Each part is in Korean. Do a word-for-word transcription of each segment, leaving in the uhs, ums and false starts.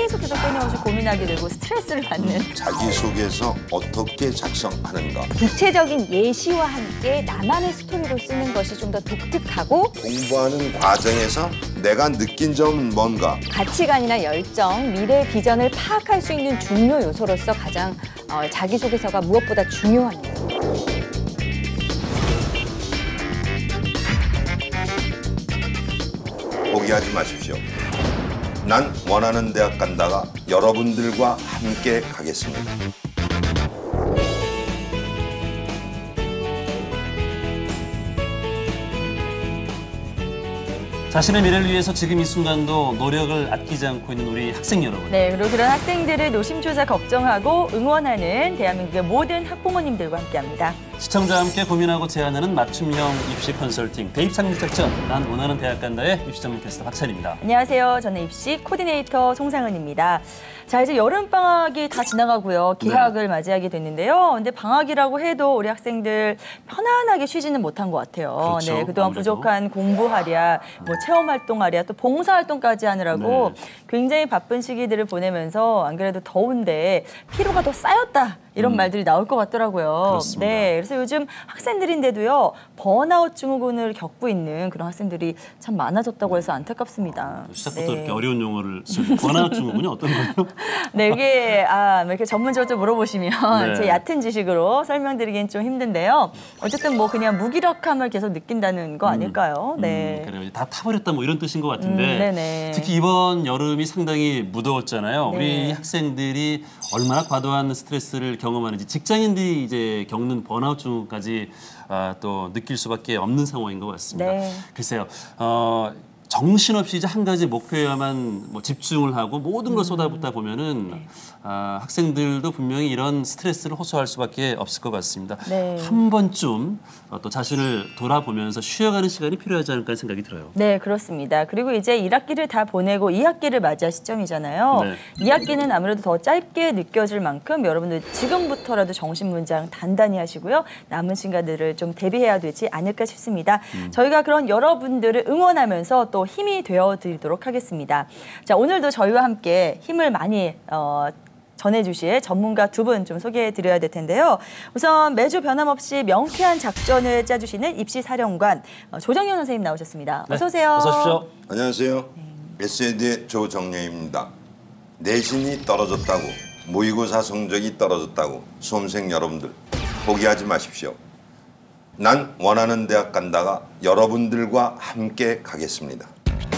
계속해서 끊임없이 고민하게 되고 스트레스를 받는. 자기소개서 어떻게 작성하는가. 구체적인 예시와 함께 나만의 스토리로 쓰는 것이 좀 더 독특하고 공부하는 과정에서 내가 느낀 점은 뭔가. 가치관이나 열정, 미래 비전을 파악할 수 있는 중요 요소로서 가장 어, 자기소개서가 무엇보다 중요합니다. 포기하지 마십시오. 난 원하는 대학 간다가 여러분들과 함께 가겠습니다. 자신의 미래를 위해서 지금 이 순간도 노력을 아끼지 않고 있는 우리 학생 여러분. 네, 그리고 그런 학생들을 노심초사 걱정하고 응원하는 대한민국의 모든 학부모님들과 함께합니다. 시청자와 함께 고민하고 제안하는 맞춤형 입시 컨설팅 대입 상륙 작전 난 원하는 대학 간다의 입시 전문 캐스터 박찬입니다. 안녕하세요. 저는 입시 코디네이터 송상은입니다. 자, 이제 여름방학이 다 지나가고요. 개학을 네. 맞이하게 됐는데요. 근데 방학이라고 해도 우리 학생들 편안하게 쉬지는 못한 것 같아요. 그렇죠, 네, 그동안 아무래도. 부족한 공부하랴, 뭐 체험활동하랴, 또 봉사활동까지 하느라고 네. 굉장히 바쁜 시기들을 보내면서 안 그래도 더운데 피로가 더 쌓였다. 이런 음. 말들이 나올 것 같더라고요. 그렇습니다. 네, 그래서 요즘 학생들인데도요. 번아웃 증후군을 겪고 있는 그런 학생들이 참 많아졌다고 해서 안타깝습니다. 시작부터 네. 이렇게 어려운 용어를 쓰고 번아웃 증후군이 어떤 거예요? 네, 이게 아, 이렇게 전문적으로 물어보시면 네. 제 얕은 지식으로 설명드리긴 좀 힘든데요. 어쨌든 뭐 그냥 무기력함을 계속 느낀다는 거 아닐까요? 음, 네. 음, 그래요. 다 타버렸다 뭐 이런 뜻인 것 같은데 음, 네네. 특히 이번 여름이 상당히 무더웠잖아요. 네. 우리 학생들이 얼마나 과도한 스트레스를 경험하는지 직장인들이 이제 겪는 번아웃 증후까지 아, 또 느낄 수밖에 없는 상황인 것 같습니다. 네. 글쎄요. 어, 정신없이 이제 한 가지 목표에만 뭐 집중을 하고 모든 걸 쏟아붓다 보면은 네. 아, 학생들도 분명히 이런 스트레스를 호소할 수밖에 없을 것 같습니다. 네. 한 번쯤 어, 또 자신을 돌아보면서 쉬어가는 시간이 필요하지 않을까 하는 생각이 들어요. 네, 그렇습니다. 그리고 이제 일 학기를 다 보내고 이 학기를 맞이할 시점이잖아요. 네. 이 학기는 아무래도 더 짧게 느껴질 만큼 여러분들 지금부터라도 정신문장 단단히 하시고요. 남은 시간들을 좀 대비해야 되지 않을까 싶습니다. 음. 저희가 그런 여러분들을 응원하면서 또 힘이 되어드리도록 하겠습니다. 자, 오늘도 저희와 함께 힘을 많이 어, 전해주실 전문가 두 분 좀 소개해드려야 될 텐데요. 우선 매주 변함없이 명쾌한 작전을 짜주시는 입시사령관 조정현 선생님 나오셨습니다. 네, 어서 오세요. 어서 오십시오. 안녕하세요. 에스에이디의 조정래입니다. 내신이 떨어졌다고, 모의고사 성적이 떨어졌다고 수험생 여러분들 포기하지 마십시오. 난 원하는 대학 간다가 여러분들과 함께 가겠습니다.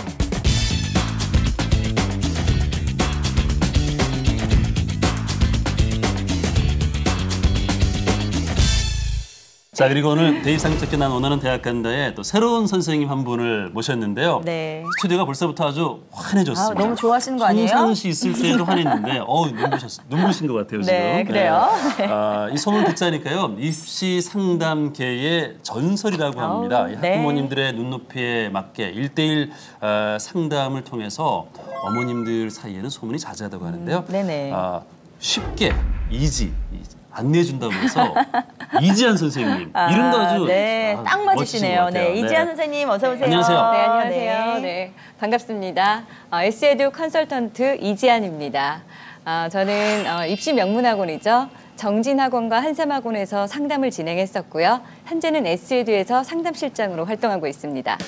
자, 그리고 오늘 대입 상륙 작전 난 원하는 대학 간다에 또 새로운 선생님 한 분을 모셨는데요. 네. 스튜디오가 벌써부터 아주 환해졌습니다. 아, 너무 좋아하시는 거 아니에요? 송상은 씨 있을 때도 환했는데 어 눈부셨, 눈부신 것 같아요, 지금. 네, 그래요. 네. 아, 이 소문 듣자니까요. 입시 상담계의 전설이라고 합니다. 아우, 이 네. 학부모님들의 눈높이에 맞게 일대일 어, 상담을 통해서 어머님들 사이에는 소문이 자자하다고 하는데요. 음, 네네. 아, 쉽게 이지, 이지 안내해준다고 해서 이지한 선생님. 아, 이름도 아주 네, 아, 딱 맞으시네요. 네, 이지한 선생님 어서 오세요. 안녕하세요. 네, 안녕하세요. 네. 네, 반갑습니다. 어, 에스에듀 컨설턴트 이지안입니다. 어, 저는 어, 입시 명문학원이죠. 정진학원과 한삼학원에서 상담을 진행했었고요. 현재는 에스에듀에서 상담실장으로 활동하고 있습니다.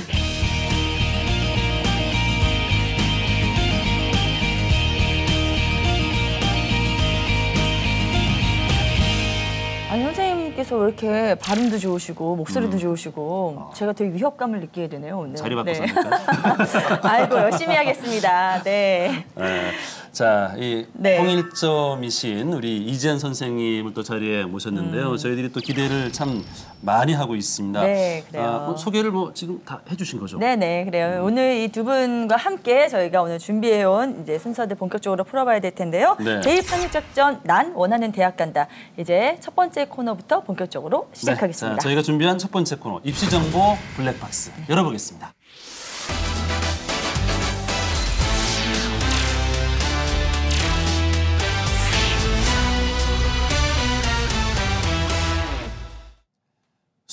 아니, 선생님께서 왜 이렇게 발음도 좋으시고 목소리도 음. 좋으시고 제가 되게 위협감을 느끼게 되네요, 오늘. 자리 네. 바꿨습니까? 아이고, 열심히 하겠습니다. 네. 네. 자, 이 네. 통일점이신 우리 이지한 선생님을 또 자리에 모셨는데요. 음. 저희들이 또 기대를 참 많이 하고 있습니다. 네, 그래요. 아, 뭐 소개를 뭐 지금 다 해주신 거죠? 네네, 그래요. 음. 오늘 이 두 분과 함께 저희가 오늘 준비해온 이제 순서들 본격적으로 풀어봐야 될 텐데요. 네. 대입 상륙작전 난 원하는 대학 간다. 이제 첫 번째 코너부터 본격적으로 시작하겠습니다. 네. 자, 저희가 준비한 첫 번째 코너 입시 정보 블랙박스 열어보겠습니다.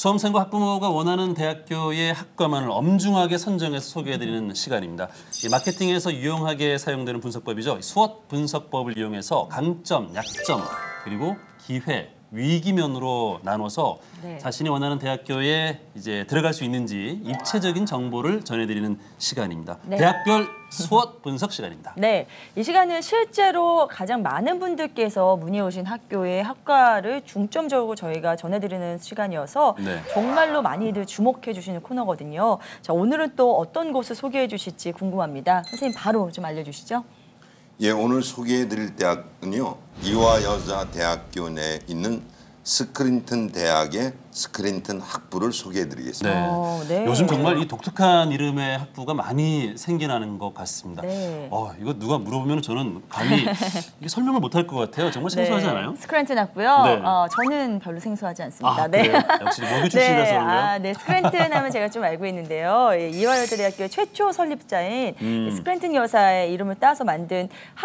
수험생과 학부모가 원하는 대학교의 학과만을 엄중하게 선정해서 소개해드리는 시간입니다. 이 마케팅에서 유용하게 사용되는 분석법이죠. 스워트 분석법을 이용해서 강점, 약점, 그리고 기회, 위기면으로 나눠서 네. 자신이 원하는 대학교에 이제 들어갈 수 있는지 입체적인 정보를 전해드리는 시간입니다. 네. 대학별 스워트 분석 시간입니다. 네, 이 시간은 실제로 가장 많은 분들께서 문의 오신 학교의 학과를 중점적으로 저희가 전해드리는 시간이어서 네. 정말로 많이들 주목해 주시는 코너거든요. 자, 오늘은 또 어떤 곳을 소개해 주실지 궁금합니다. 선생님 바로 좀 알려주시죠. 예, 오늘 소개해드릴 대학은요, 이화여자대학교 내에 있는 스크린튼 대학의 스크린튼 학부를 소개해드리겠습니다. 네. 어, 네. 요즘 정말 이 독특한 이름의 학부가 많이 생겨나는 것 같습니다. 네. 어, 이거 누가 물어보면 저는 감히 이게 설명을 못할 것 같아요. 정말 생소하지 않아요? 스크랜튼 학고요. 네. 어, 저는 별로 생소하지 않습니다. 아, 네. 그래요? 역시 모교 출신이라서 네, 그런가요? 아, 네, 스크랜튼 하면 제가 좀 알고 있는데요. 예, 이화여자대학교 최초 설립자인 음. 스크랜튼 여사의 이름을 따서 만든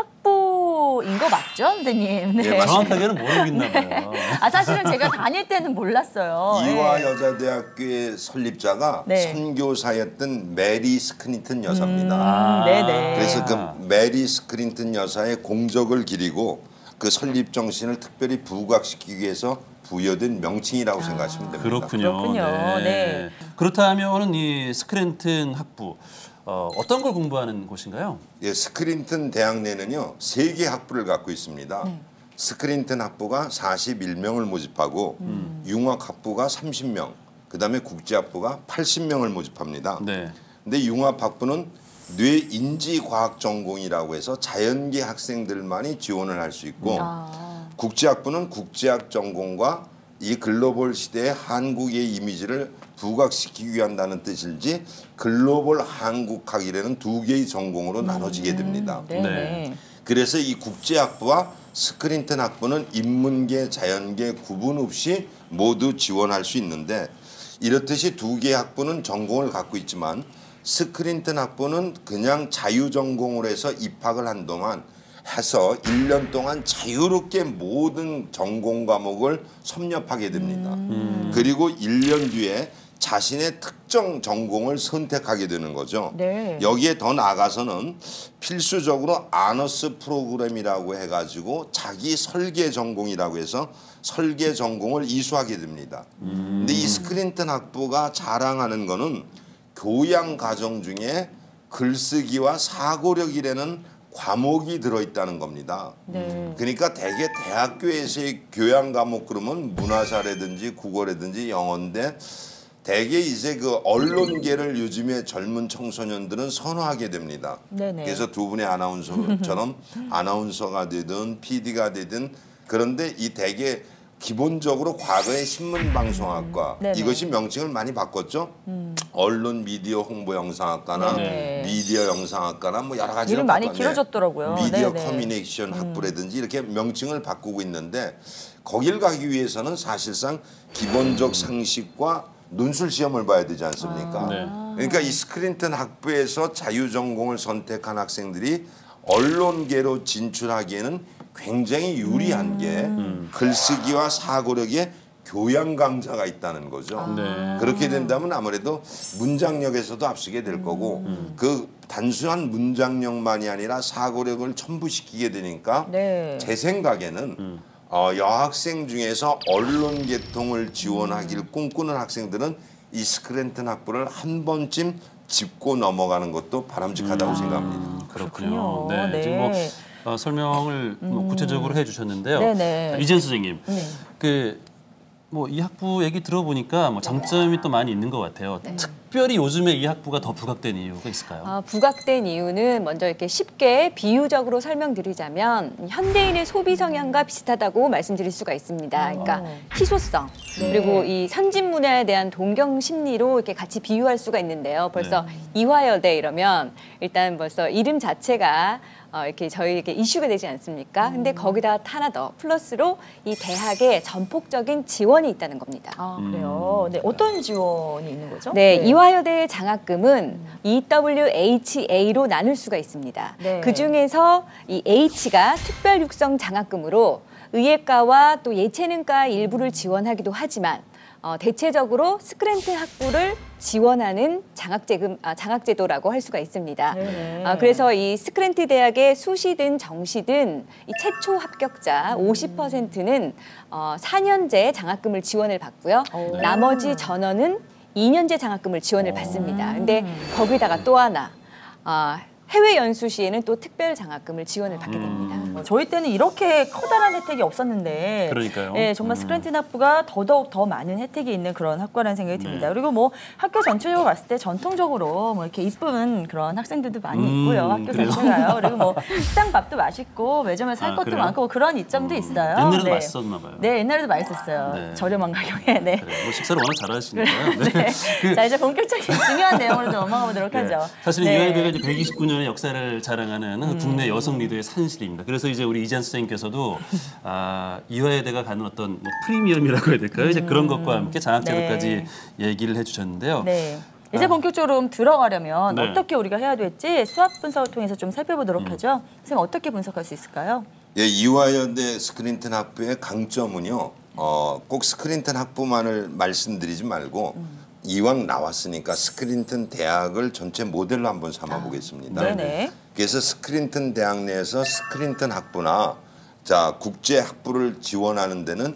학부인 거 맞죠, 선생님? 예, 맞습니다. 정확하게는 모르고 있나 봐요. 아, 사실은 제가 다닐 때는 몰랐어요. 예. 이화여자대학교의 설립자가 네. 선교사였던 메리 스크린튼 여사입니다. 음, 네네. 그래서 그 메리 스크린튼 여사의 공적을 기리고 그 설립 정신을 특별히 부각시키기 위해서 부여된 명칭이라고 생각하시면 됩니다. 그렇군요. 그렇군요. 네. 그렇다면은 이 스크랜튼 학부 어, 어떤 걸 공부하는 곳인가요? 예, 스크린튼 대학 내는요 세 개 학부를 갖고 있습니다. 네. 스크린튼 학부가 사십일 명을 모집하고 음. 융합 학부가 삼십 명, 그다음에 국제 학부가 팔십 명을 모집합니다. 네. 근데 융합 학부는 뇌인지과학 전공이라고 해서 자연계 학생들만이 지원을 할 수 있고 아. 국제 학부는 국제학 전공과 이 글로벌 시대의 한국의 이미지를 부각시키기 위한다는 뜻일지 글로벌 한국학이라는 두 개의 전공으로 나눠지게 됩니다. 네. 네. 네. 그래서 이 국제학부와 스크린튼 학부는 인문계, 자연계 구분 없이 모두 지원할 수 있는데 이렇듯이 두 개의 학부는 전공을 갖고 있지만 스크린튼 학부는 그냥 자유전공으로 해서 입학을 한 동안 해서 일 년 동안 자유롭게 모든 전공 과목을 섭렵하게 됩니다. 음. 그리고 일 년 뒤에 자신의 특정 전공을 선택하게 되는 거죠. 네. 여기에 더 나아가서는 필수적으로 아너스 프로그램이라고 해가지고 자기 설계 전공이라고 해서 설계 전공을 이수하게 됩니다. 음. 근데 이 스크린튼 학부가 자랑하는 거는 교양 과정 중에 글쓰기와 사고력이라는 과목이 들어있다는 겁니다. 네. 그러니까 대개 대학교에서의 교양 과목 그러면 문화사라든지 국어라든지 영어인데 대개 이제 그 언론계를 요즘에 젊은 청소년들은 선호하게 됩니다. 네네. 그래서 두 분의 아나운서처럼 아나운서가 되든 피디가 되든 그런데 이 대개 기본적으로 과거의 신문방송학과 네네. 이것이 명칭을 많이 바꿨죠. 음. 언론 미디어 홍보 영상학과나 네. 미디어 영상학과나 뭐 여러 가지를 이름 많이 바꿨네. 길어졌더라고요. 미디어 네네. 커뮤니케이션 학부라든지 이렇게 명칭을 바꾸고 있는데 거길 가기 위해서는 사실상 기본적 상식과 논술 시험을 봐야 되지 않습니까? 네. 그러니까 이 스크린튼 학부에서 자유전공을 선택한 학생들이 언론계로 진출하기에는 굉장히 유리한 게 글쓰기와 사고력에 교양 강좌가 있다는 거죠. 네. 그렇게 된다면 아무래도 문장력에서도 앞서게 될 거고 그 단순한 문장력만이 아니라 사고력을 첨부시키게 되니까 네. 제 생각에는 어, 여학생 중에서 언론 계통을 지원하기를 꿈꾸는 학생들은 이 스크랜튼 학부를 한 번쯤 짚고 넘어가는 것도 바람직하다고 생각합니다. 그렇군요. 그렇군요. 네. 네. 지금 뭐 어, 설명을 뭐 구체적으로 해주셨는데요. 네네. 자, 이재현 선생님, 네. 그 뭐 이 학부 얘기 들어보니까 뭐 장점이 또 많이 있는 것 같아요. 특별히 요즘에 이 학부가 더 부각된 이유가 있을까요? 아, 부각된 이유는 먼저 이렇게 쉽게 비유적으로 설명드리자면 현대인의 소비 성향과 비슷하다고 말씀드릴 수가 있습니다. 그러니까 어. 희소성 네. 그리고 이 선진 문화에 대한 동경 심리로 이렇게 같이 비유할 수가 있는데요. 벌써 네. 이화여대 이러면 일단 벌써 이름 자체가 어, 이렇게 저희에게 이슈가 되지 않습니까? 근데 거기다 하나 더 플러스로 이 대학에 전폭적인 지원이 있다는 겁니다. 아, 그래요. 네, 어떤 지원이 있는 거죠? 네, 이화여대의 장학금은 이 더블유 에이치 에이로 나눌 수가 있습니다. 네. 그 중에서 이 H가 특별 육성 장학금으로 의예과와 또 예체능과 일부를 지원하기도 하지만 어, 대체적으로 스크랜튼 학부를 지원하는 장학제금, 아, 장학제도라고 할 수가 있습니다. 네네. 아, 그래서 이 스크랜트 대학의 수시든 정시든 이 최초 합격자 오십 퍼센트는 어, 사 년제 장학금을 지원을 받고요. 오. 나머지 전원은 이 년제 장학금을 지원을 받습니다. 근데 거기다가 또 하나, 어, 해외 연수 시에는 또 특별 장학금을 지원을 받게 됩니다. 어, 저희 때는 이렇게 커다란 혜택이 없었는데, 그러니까요. 예, 정말 음. 스크랜튼 학부가 더더욱 더 많은 혜택이 있는 그런 학과라는 생각이 듭니다. 네. 그리고 뭐 학교 전체적으로 봤을 때 전통적으로 뭐 이렇게 이쁜 그런 학생들도 많이 음, 있고요. 학교 그래요? 전체가요. 그리고 뭐 식당 밥도 맛있고 매점에 살 아, 것도 그래요? 많고 뭐 그런 이점도 있어요. 옛날에도 네. 맛있었나 봐요. 네, 옛날에도 맛있었어요. 네. 저렴한 가격에. 네. 그래, 뭐 식사를 워낙 잘하시니까요. 네. 네. 그, 자, 이제 본격적인 중요한 내용으로 좀 넘어가 보도록 네. 하죠. 사실은 네. 이화여대가 이제 백이십구 년의 역사를 자랑하는 음. 국내 여성 리더의 산실입니다. 그래서 이제 우리 이지한 선생님께서도 아, 이화여대가 갖는 어떤 뭐 프리미엄이라고 해야 될까요? 이제 그런 것과 함께 장학제도까지 네. 얘기를 해주셨는데요. 네. 이제 본격적으로 좀 들어가려면 네. 어떻게 우리가 해야 될지 수학 분석을 통해서 좀 살펴보도록 하죠. 선생님 어떻게 분석할 수 있을까요? 예, 이화여대 스크린튼 학부의 강점은요. 어, 꼭 스크린튼 학부만을 말씀드리지 말고 음. 이왕 나왔으니까 스크린튼 대학을 전체 모델로 한번 삼아 보겠습니다. 네네. 그래서 스크린튼 대학 내에서 스크린튼 학부나 자 국제 학부를 지원하는 데는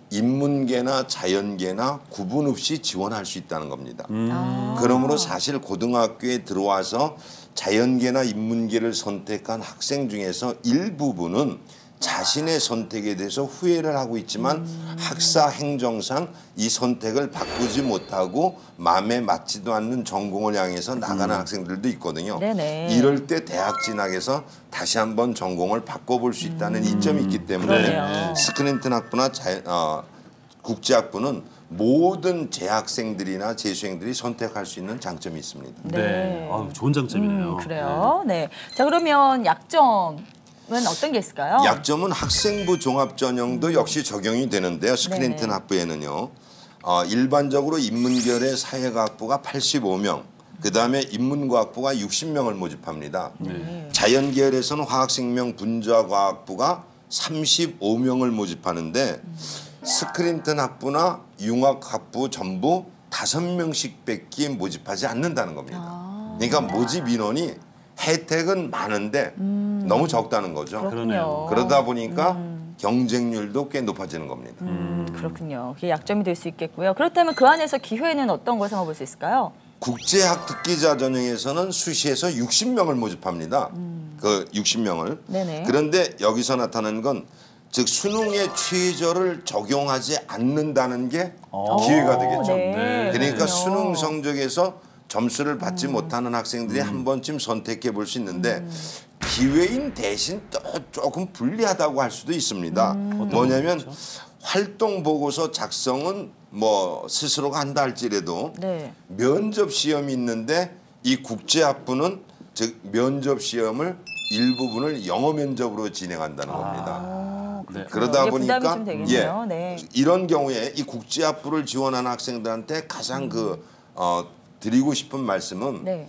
인문계나 자연계나 구분 없이 지원할 수 있다는 겁니다. 아. 그러므로 사실 고등학교에 들어와서 자연계나 인문계를 선택한 학생 중에서 일부분은 자신의 선택에 대해서 후회를 하고 있지만 음. 학사 행정상 이 선택을 바꾸지 못하고 마음에 맞지도 않는 전공을 향해서 나가는 학생들도 있거든요. 네네. 이럴 때 대학 진학에서 다시 한번 전공을 바꿔볼 수 있다는 이점이 있기 때문에 그러네요. 스크린튼 학부나 자, 어, 국제학부는 모든 재학생들이나 재수생들이 선택할 수 있는 장점이 있습니다. 네. 네. 아유, 좋은 장점이네요. 음, 그래요. 네. 자, 그러면 약점은 어떤 게 있을까요? 약점은 학생부 종합전형도 역시 적용이 되는데요. 스크린튼 네네. 학부에는요. 어, 일반적으로 인문계열의 사회과학부가 팔십오 명, 그다음에 인문과학부가 육십 명을 모집합니다. 네. 자연계열에서는 화학생명 분자과학부가 삼십오 명을 모집하는데 스크린튼 학부나 융합학부 전부 다섯 명씩밖에 모집하지 않는다는 겁니다. 아. 그러니까 모집 인원이 혜택은 많은데 너무 적다는 거죠. 음. 그렇군요. 그러다 보니까 경쟁률도 꽤 높아지는 겁니다. 음, 그렇군요. 그게 약점이 될 수 있겠고요. 그렇다면 그 안에서 기회는 어떤 걸 삼아볼 수 있을까요? 국제학 특기자 전형에서는 수시에서 육십 명을 모집합니다. 그 육십 명을. 음. 네네. 그런데 여기서 나타나는 건 즉 수능의 최저를 적용하지 않는다는 게 기회가 되겠죠. 네. 그러니까 그렇군요. 수능 성적에서 점수를 받지 못하는 학생들이 한 번쯤 선택해 볼 수 있는데 기회인 대신 또 조금 불리하다고 할 수도 있습니다. 뭐냐면 활동 보고서 작성은 뭐 스스로가 한다 할지라도 네. 면접 시험이 있는데 이 국제학부는 즉 면접 시험을 일부분을 영어 면접으로 진행한다는 겁니다. 네. 그러다 이게 보니까 부담이 좀 되겠네요. 네. 이런 경우에 이 국제학부를 지원하는 학생들한테 가장 그 어, 드리고 싶은 말씀은 네.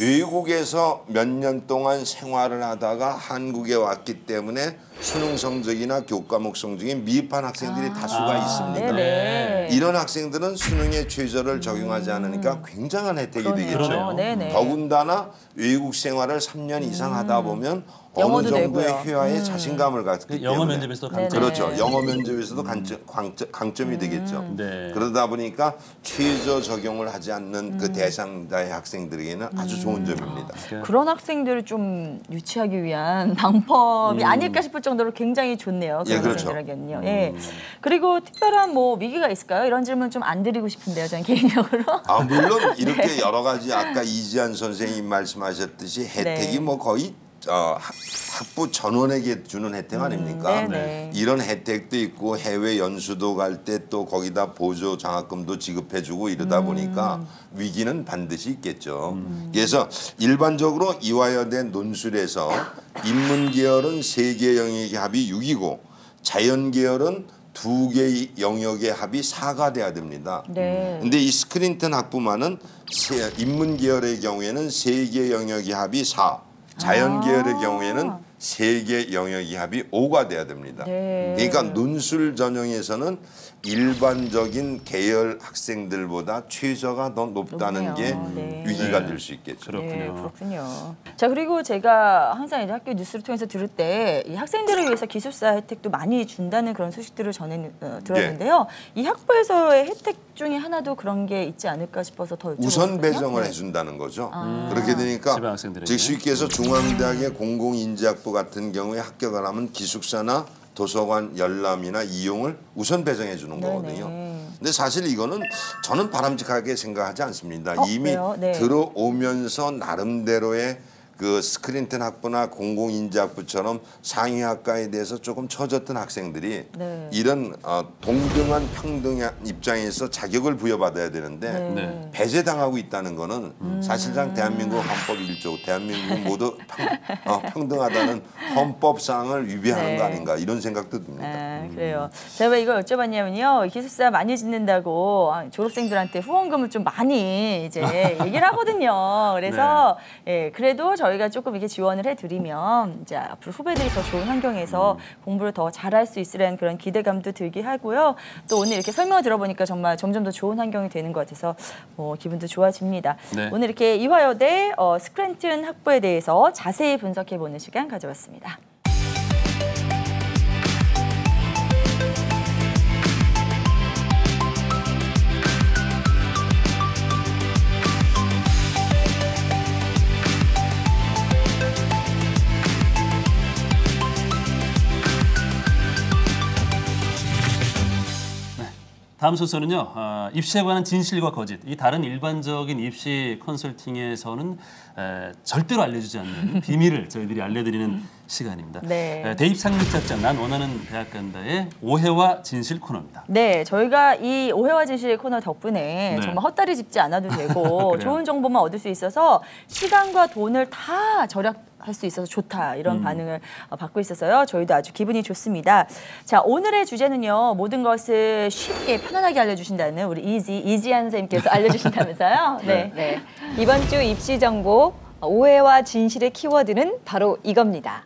외국에서 몇 년 동안 생활을 하다가 한국에 왔기 때문에 수능 성적이나 교과목 성적이 미흡한 학생들이 다수가 있습니다. 네네. 이런 학생들은 수능의 최저를 적용하지 않으니까 굉장한 혜택이 그러네요. 되겠죠. 그러네요. 네네. 더군다나 외국 생활을 삼 년 이상 하다 보면 어느 영어도 정도의 되고요. 회화에 자신감을 갖기 영어 때문에 면접에서도 네네. 강점. 그렇죠. 영어 면접에서도 강점, 강점, 강점이 되겠죠. 네. 그러다 보니까 최저 적용을 하지 않는 그 대상자의 학생들에게는 아주 좋은 점입니다. 그런 학생들을 좀 유치하기 위한 방법이 아닐까 싶을 정도로 굉장히 좋네요. 그런 예, 그렇죠. 학생들에게는요. 예. 그리고 특별한 뭐 위기가 있을까요? 이런 질문 좀 안 드리고 싶은데요, 저는 개인적으로. 아 물론 이렇게 여러 가지 아까 이지한 선생님 말씀하셨듯이 혜택이 네. 뭐 거의 어, 학- 학부 전원에게 주는 혜택 아닙니까? 네네. 이런 혜택도 있고 해외 연수도 갈 때 또 거기다 보조 장학금도 지급해주고 이러다 보니까 위기는 반드시 있겠죠. 그래서 일반적으로 이화여대 논술에서 인문계열은 세 개 영역의 합이 육이고 자연계열은 두 개의 영역의 합이 사가 돼야 됩니다. 네. 근데 이 스크린튼 학부만은 세- 인문계열의 경우에는 세 개 영역의 합이 사, 자연계열의 아. 경우에는 세 개 영역이 합이 오가 돼야 됩니다. 네. 그러니까 논술 전형에서는 일반적인 계열 학생들보다 최저가 더 높다는 높네요. 게 네. 위기가 네. 될 수 있겠죠. 그렇군요. 네, 그렇군요. 자, 그리고 제가 항상 이제 학교 뉴스를 통해서 들을 때 이 학생들을 위해서 기숙사 혜택도 많이 준다는 그런 소식들을 전해 어, 들었는데요. 이 학부에서의 혜택 중에 하나도 그런 게 있지 않을까 싶어서 더 여쭤보거든요. 우선 배정을 네. 해준다는 거죠. 아. 그렇게 되니까 지방 학생들에게. 즉 쉽게 해서 중앙대학의 공공인재학부 같은 경우에 합격을 하면 기숙사나 도서관 열람이나 이용을 우선 배정해 주는 네네. 거거든요. 근데 사실 이거는 저는 바람직하게 생각하지 않습니다. 어, 이미 왜요? 네. 들어오면서 나름대로의 그 스크린텐 학부나 공공인재학부처럼 상위학과에 대해서 조금 처졌던 학생들이 네. 이런 어, 동등한 평등한 입장에서 자격을 부여받아야 되는데 네. 네. 배제당하고 있다는 거는 음. 사실상 대한민국 헌법 일조 대한민국 모두 평, 어, 평등하다는 헌법상을 위배하는 네. 거 아닌가 이런 생각도 듭니다. 아, 그래요. 제가 왜 이걸 여쭤봤냐면요. 기숙사 많이 짓는다고 아, 졸업생들한테 후원금을 좀 많이 이제 얘기를 하거든요. 그래서 예, 그래도 저희가 조금 이렇게 지원을 해드리면 이제 앞으로 후배들이 더 좋은 환경에서 공부를 더 잘할 수 있으라는 그런 기대감도 들게 하고요. 또 오늘 이렇게 설명을 들어보니까 정말 점점 더 좋은 환경이 되는 것 같아서 뭐 기분도 좋아집니다. 네. 오늘 이렇게 이화여대 어, 스크린튼 학부에 대해서 자세히 분석해보는 시간 가져봤습니다. 다음 순서는요. 어, 입시에 관한 진실과 거짓. 이 다른 일반적인 입시 컨설팅에서는 에, 절대로 알려주지 않는 비밀을 저희들이 알려드리는 시간입니다. 네. 에, 대입 상륙작전 난 원하는 대학 간다의 오해와 진실 코너입니다. 네, 저희가 이 오해와 진실 코너 덕분에 네. 정말 헛다리 짚지 않아도 되고 그래요. 좋은 정보만 얻을 수 있어서 시간과 돈을 다 절약할 수 있어서 좋다 이런 음. 반응을 어, 받고 있어서요. 저희도 아주 기분이 좋습니다. 자, 오늘의 주제는요. 모든 것을 쉽게 편안하게 알려주신다는 우리 이지 이지한 선생님께서 알려주신다면서요. 네. 네. 이번 주 입시 정보 오해와 진실의 키워드는 바로 이겁니다.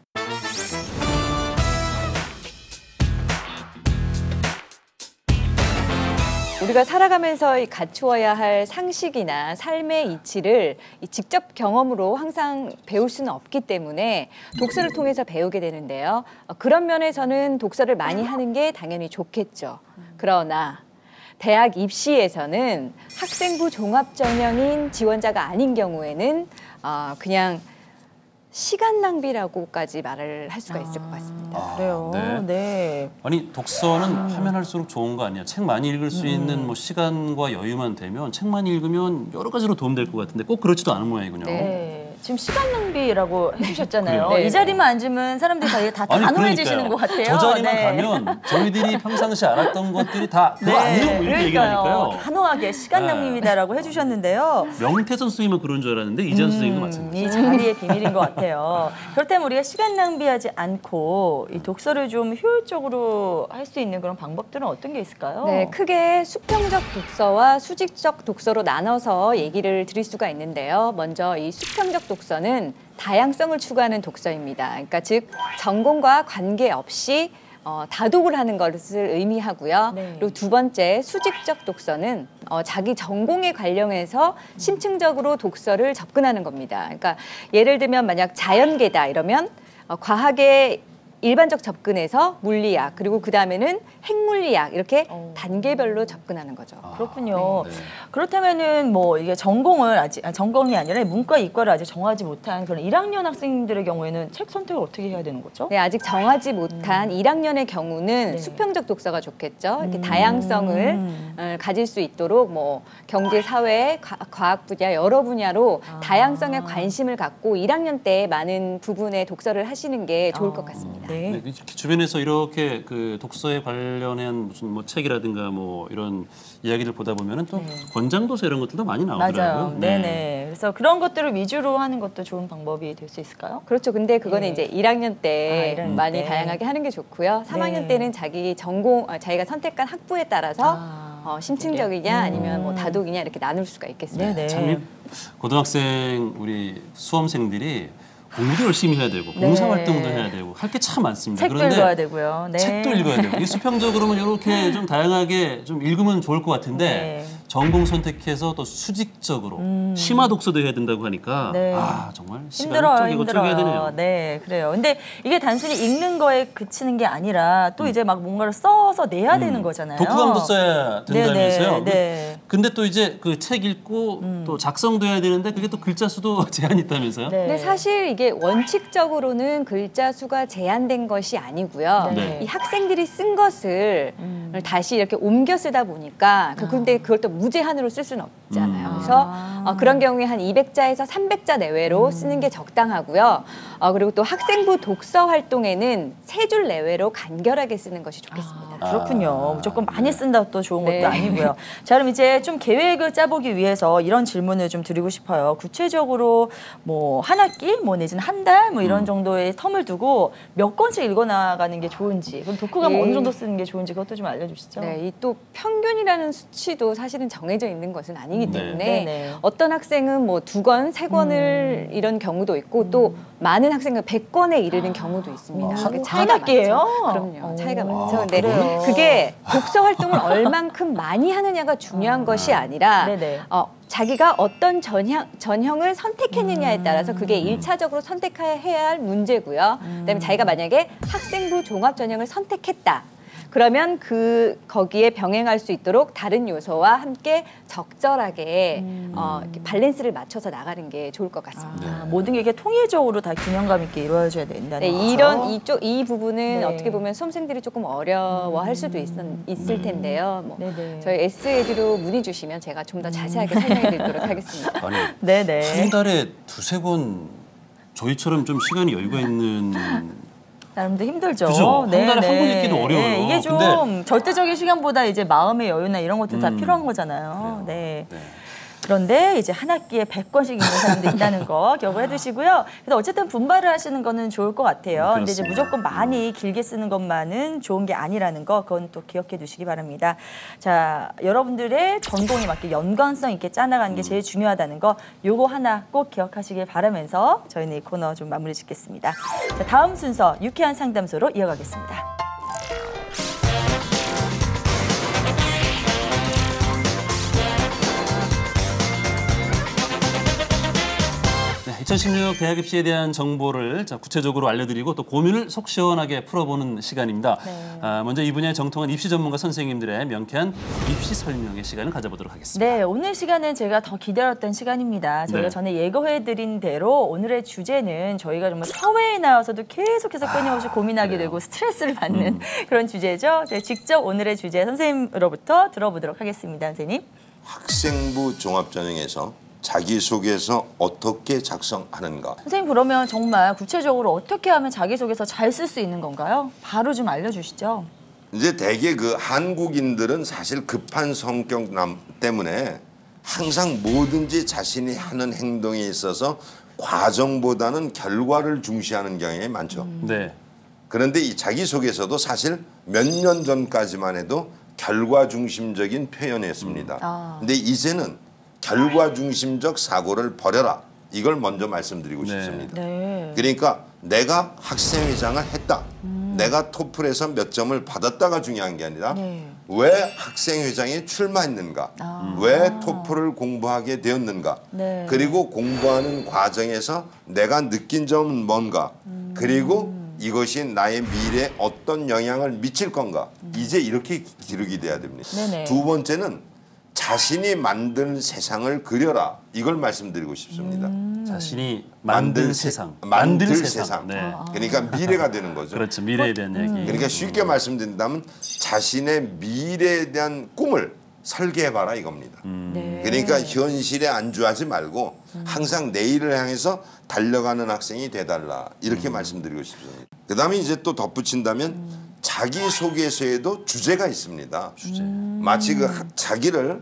우리가 살아가면서 이 갖추어야 할 상식이나 삶의 이치를 이 직접 경험으로 항상 배울 수는 없기 때문에 독서를 통해서 배우게 되는데요. 어, 그런 면에서는 독서를 많이 하는 게 당연히 좋겠죠. 그러나 대학 입시에서는 학생부 종합전형인 지원자가 아닌 경우에는 어, 그냥 시간 낭비라고까지 말을 할 수가 있을 것 같습니다. 아, 그래요. 네. 네. 아니 독서는 하면 할수록 좋은 거 아니야. 책 많이 읽을 수 있는 뭐 시간과 여유만 되면 책만 읽으면 여러 가지로 도움될 것 같은데 꼭 그렇지도 않은 모양이군요. 네. 지금 시간 낭비라고 해주셨잖아요. 그래요? 이 자리만 앉으면 사람들이 다, 다 아니, 단호해지시는 것 그러니까요. 같아요. 저 자리만 네. 가면 저희들이 평상시 알았던 것들이 다 그거 아니에요 이렇게 얘기하니까요. 단호하게 시간 네. 낭비입니다라고 해주셨는데요. 명태선 선생님은 그런 줄 알았는데 이재현 선생님도 음, 마찬가지예요. 이 자리의 비밀인 것 같아요. 그렇다면 우리가 시간 낭비하지 않고 이 독서를 좀 효율적으로 할 수 있는 그런 방법들은 어떤 게 있을까요? 네, 크게 수평적 독서와 수직적 독서로 나눠서 얘기를 드릴 수가 있는데요. 먼저 이 수평적 독서는 다양성을 추구하는 독서입니다. 그러니까 즉 전공과 관계없이 어, 다독을 하는 것을 의미하고요. 네. 그리고 두 번째 수직적 독서는 어, 자기 전공에 관련해서 심층적으로 독서를 접근하는 겁니다. 그러니까 예를 들면 만약 자연계다 이러면 어, 과학의 일반적 접근에서 물리학 그리고 그 다음에는 핵물리학 이렇게 어. 단계별로 접근하는 거죠. 그렇군요. 네. 그렇다면은 뭐 이게 전공을 아직 아, 전공이 아니라 문과 이과를 아직 정하지 못한 그런 일 학년 학생들의 경우에는 책 선택을 어떻게 해야 되는 거죠? 네, 아직 정하지 못한 일 학년의 경우는 네. 수평적 독서가 좋겠죠. 이렇게 음. 다양성을 어, 가질 수 있도록 뭐 경제, 사회, 과, 과학 분야 여러 분야로 아. 다양성에 관심을 갖고 일 학년 때 많은 부분의 독서를 하시는 게 좋을 것 같습니다. 네. 네, 이렇게 주변에서 이렇게 그 독서에 관련한 무슨 뭐 책이라든가 뭐 이런 이야기를 보다 보면은 또 네. 권장도서 이런 것들도 많이 나오더라고요. 맞아요. 네네. 그래서 그런 것들을 위주로 하는 것도 좋은 방법이 될 수 있을까요? 그렇죠. 근데 그거는 네. 이제 일 학년 때 아, 일 학년 많이 때. 다양하게 하는 게 좋고요. 삼 학년 네. 때는 자기 전공, 어, 자기가 선택한 학부에 따라서 아, 어, 심층적이냐 아니면 뭐 다독이냐 이렇게 나눌 수가 있겠습니다. 네네. 참 이 고등학생 우리 수험생들이 공부도 열심히 해야 되고 네. 봉사활동도 해야 되고 할 게 참 많습니다. 책도 그런데 읽어야 되고요. 네. 책도 읽어야 되고 이 수평적으로는 이렇게 좀 다양하게 좀 읽으면 좋을 것 같은데 네. 전공 선택해서 또 수직적으로 음. 심화 독서도 해야 된다고 하니까 네. 아 정말 시간을 힘들어요, 쪼개고 쪼개야 힘들어요. 되네요. 네, 그래요. 근데 이게 단순히 읽는 거에 그치는 게 아니라 또 이제 막 뭔가를 써서 내야 되는 거잖아요. 독후감도 써야 된다면서요. 네네, 네. 근데 또 이제 그 책 읽고 또 작성도 해야 되는데 그게 또 글자 수도 제한이 있다면서요? 네. 근데 사실 이게 원칙적으로는 글자 수가 제한된 것이 아니고요. 네. 이 학생들이 쓴 것을 음. 다시 이렇게 옮겨 쓰다 보니까 그- 근데 그걸 또 무제한으로 쓸 수는 없잖아요. 음. 그래서 아. 어, 그런 경우에 한 이백 자에서 삼백 자 음. 내외로 쓰는 게 적당하고요. 어, 그리고 또 학생부 독서 활동에는 세 줄 내외로 간결하게 쓰는 것이 좋겠습니다. 아, 그렇군요. 무조건 많이 쓴다 또 좋은 것도 네. 아니고요. 자, 그럼 이제 좀 계획을 짜보기 위해서 이런 질문을 좀 드리고 싶어요. 구체적으로 뭐 한 학기, 뭐 내지는 한 달, 뭐 이런 정도의 텀을 두고 몇 권씩 읽어나가는 게 좋은지, 그럼 독후감 예. 어느 정도 쓰는 게 좋은지 그것도 좀 알려주시죠. 네, 이 또 평균이라는 수치도 사실은 정해져 있는 것은 아니기 네. 때문에 네네. 어떤 학생은 뭐 두 권, 세 권을 이런 경우도 있고 또 많은 학생은 백 권에 이르는 경우도 있습니다. 어, 그게 한 차이가 학기예요? 많죠. 그럼요, 오. 차이가 아, 많죠. 근데 그래요? 그게 독서 활동을 얼만큼 많이 하느냐가 중요한 것이 아니라 네네. 어, 자기가 어떤 전형, 전형을 선택했느냐에 따라서 그게 일차적으로 선택해야 할 문제고요. 그다음에 자기가 만약에 학생부 종합 전형을 선택했다. 그러면 그 거기에 병행할 수 있도록 다른 요소와 함께 적절하게 어, 이렇게 밸런스를 맞춰서 나가는 게 좋을 것 같습니다. 아, 모든 게 이게 통일적으로 다 균형감 있게 이루어져야 된다는 네, 거죠. 이런 이쪽 이 부분은 네. 어떻게 보면 수험생들이 조금 어려워할 수도 있, 있을 텐데요. 뭐 네네. 저희 에스에듀로 문의 주시면 제가 좀 더 자세하게 설명해드리도록 하겠습니다. 아니 네네. 한 달에 두세 권 저희처럼 좀 시간이 여유가 있는 나름도 힘들죠. 그죠? 한 달에 한 권 읽기도 어려워요. 네, 이게 좀 근데- 절대적인 시간보다 이제 마음의 여유나 이런 것들 다 음. 필요한 거잖아요. 네. 네. 그런데 이제 한 학기에 백 권씩 읽는 사람도 있다는 거 기억을 해두시고요. 그래서 어쨌든 분발을 하시는 거는 좋을 것 같아요. 음, 근데 이제 그렇습니다. 무조건 많이 길게 쓰는 것만은 좋은 게 아니라는 거 그건 또 기억해 두시기 바랍니다. 자, 여러분들의 전공에 맞게 연관성 있게 짜나가는 게 제일 중요하다는 거 요거 하나 꼭 기억하시길 바라면서 저희는 이 코너 좀 마무리 짓겠습니다. 자, 다음 순서 유쾌한 상담소로 이어가겠습니다. 네, 이천십육 대학 입시에 대한 정보를 자, 구체적으로 알려드리고 또 고민을 속 시원하게 풀어보는 시간입니다. 네. 아, 먼저 이 분야에 정통한 입시 전문가 선생님들의 명쾌한 입시 설명의 시간을 가져보도록 하겠습니다. 네, 오늘 시간은 제가 더 기다렸던 시간입니다. 저희가 네. 전에 예고해드린 대로 오늘의 주제는 저희가 정말 사회에 나와서도 계속해서 끊임없이 고민하게 그래요. 되고 스트레스를 받는 그런 주제죠. 제가 직접 오늘의 주제 선생님으로부터 들어보도록 하겠습니다. 선생님. 학생부 종합전형에서 자기소개서 어떻게 작성하는가? 선생님 그러면 정말 구체적으로 어떻게 하면 자기소개서 잘 쓸 수 있는 건가요? 바로 좀 알려주시죠. 이제 대개 그 한국인들은 사실 급한 성격 남- 때문에 항상 뭐든지 자신이 하는 행동에 있어서 과정보다는 결과를 중시하는 경향이 많죠. 네. 그런데 이 자기소개서도 사실 몇 년 전까지만 해도 결과 중심적인 표현이었습니다. 아. 근데 이제는 결과 중심적 사고를 버려라. 이걸 먼저 말씀드리고 네. 싶습니다. 네. 그러니까 내가 학생회장을 했다. 내가 토플에서 몇 점을 받았다가 중요한 게 아니라 네. 왜 학생회장에 출마했는가? 아. 왜 토플을 공부하게 되었는가? 네. 그리고 공부하는 과정에서 내가 느낀 점은 뭔가? 그리고 이것이 나의 미래에 어떤 영향을 미칠 건가? 이제 이렇게 기록이 돼야 됩니다. 네네. 두 번째는 자신이 만든 세상을 그려라. 이걸 말씀드리고 싶습니다. 자신이 만든 세상. 만들 만들 세상. 세상. 네. 그러니까 미래가 되는 거죠. 그렇죠. 미래에 대한 얘기. 그러니까 쉽게 말씀드린다면 자신의 미래에 대한 꿈을 설계해봐라 이겁니다. 네. 그러니까 현실에 안주하지 말고 항상 내일을 향해서 달려가는 학생이 돼달라 이렇게 말씀드리고 싶습니다. 그 다음에 이제 또 덧붙인다면 자기소개서에도 주제가 있습니다. 주제. 마치 그 학- 자기를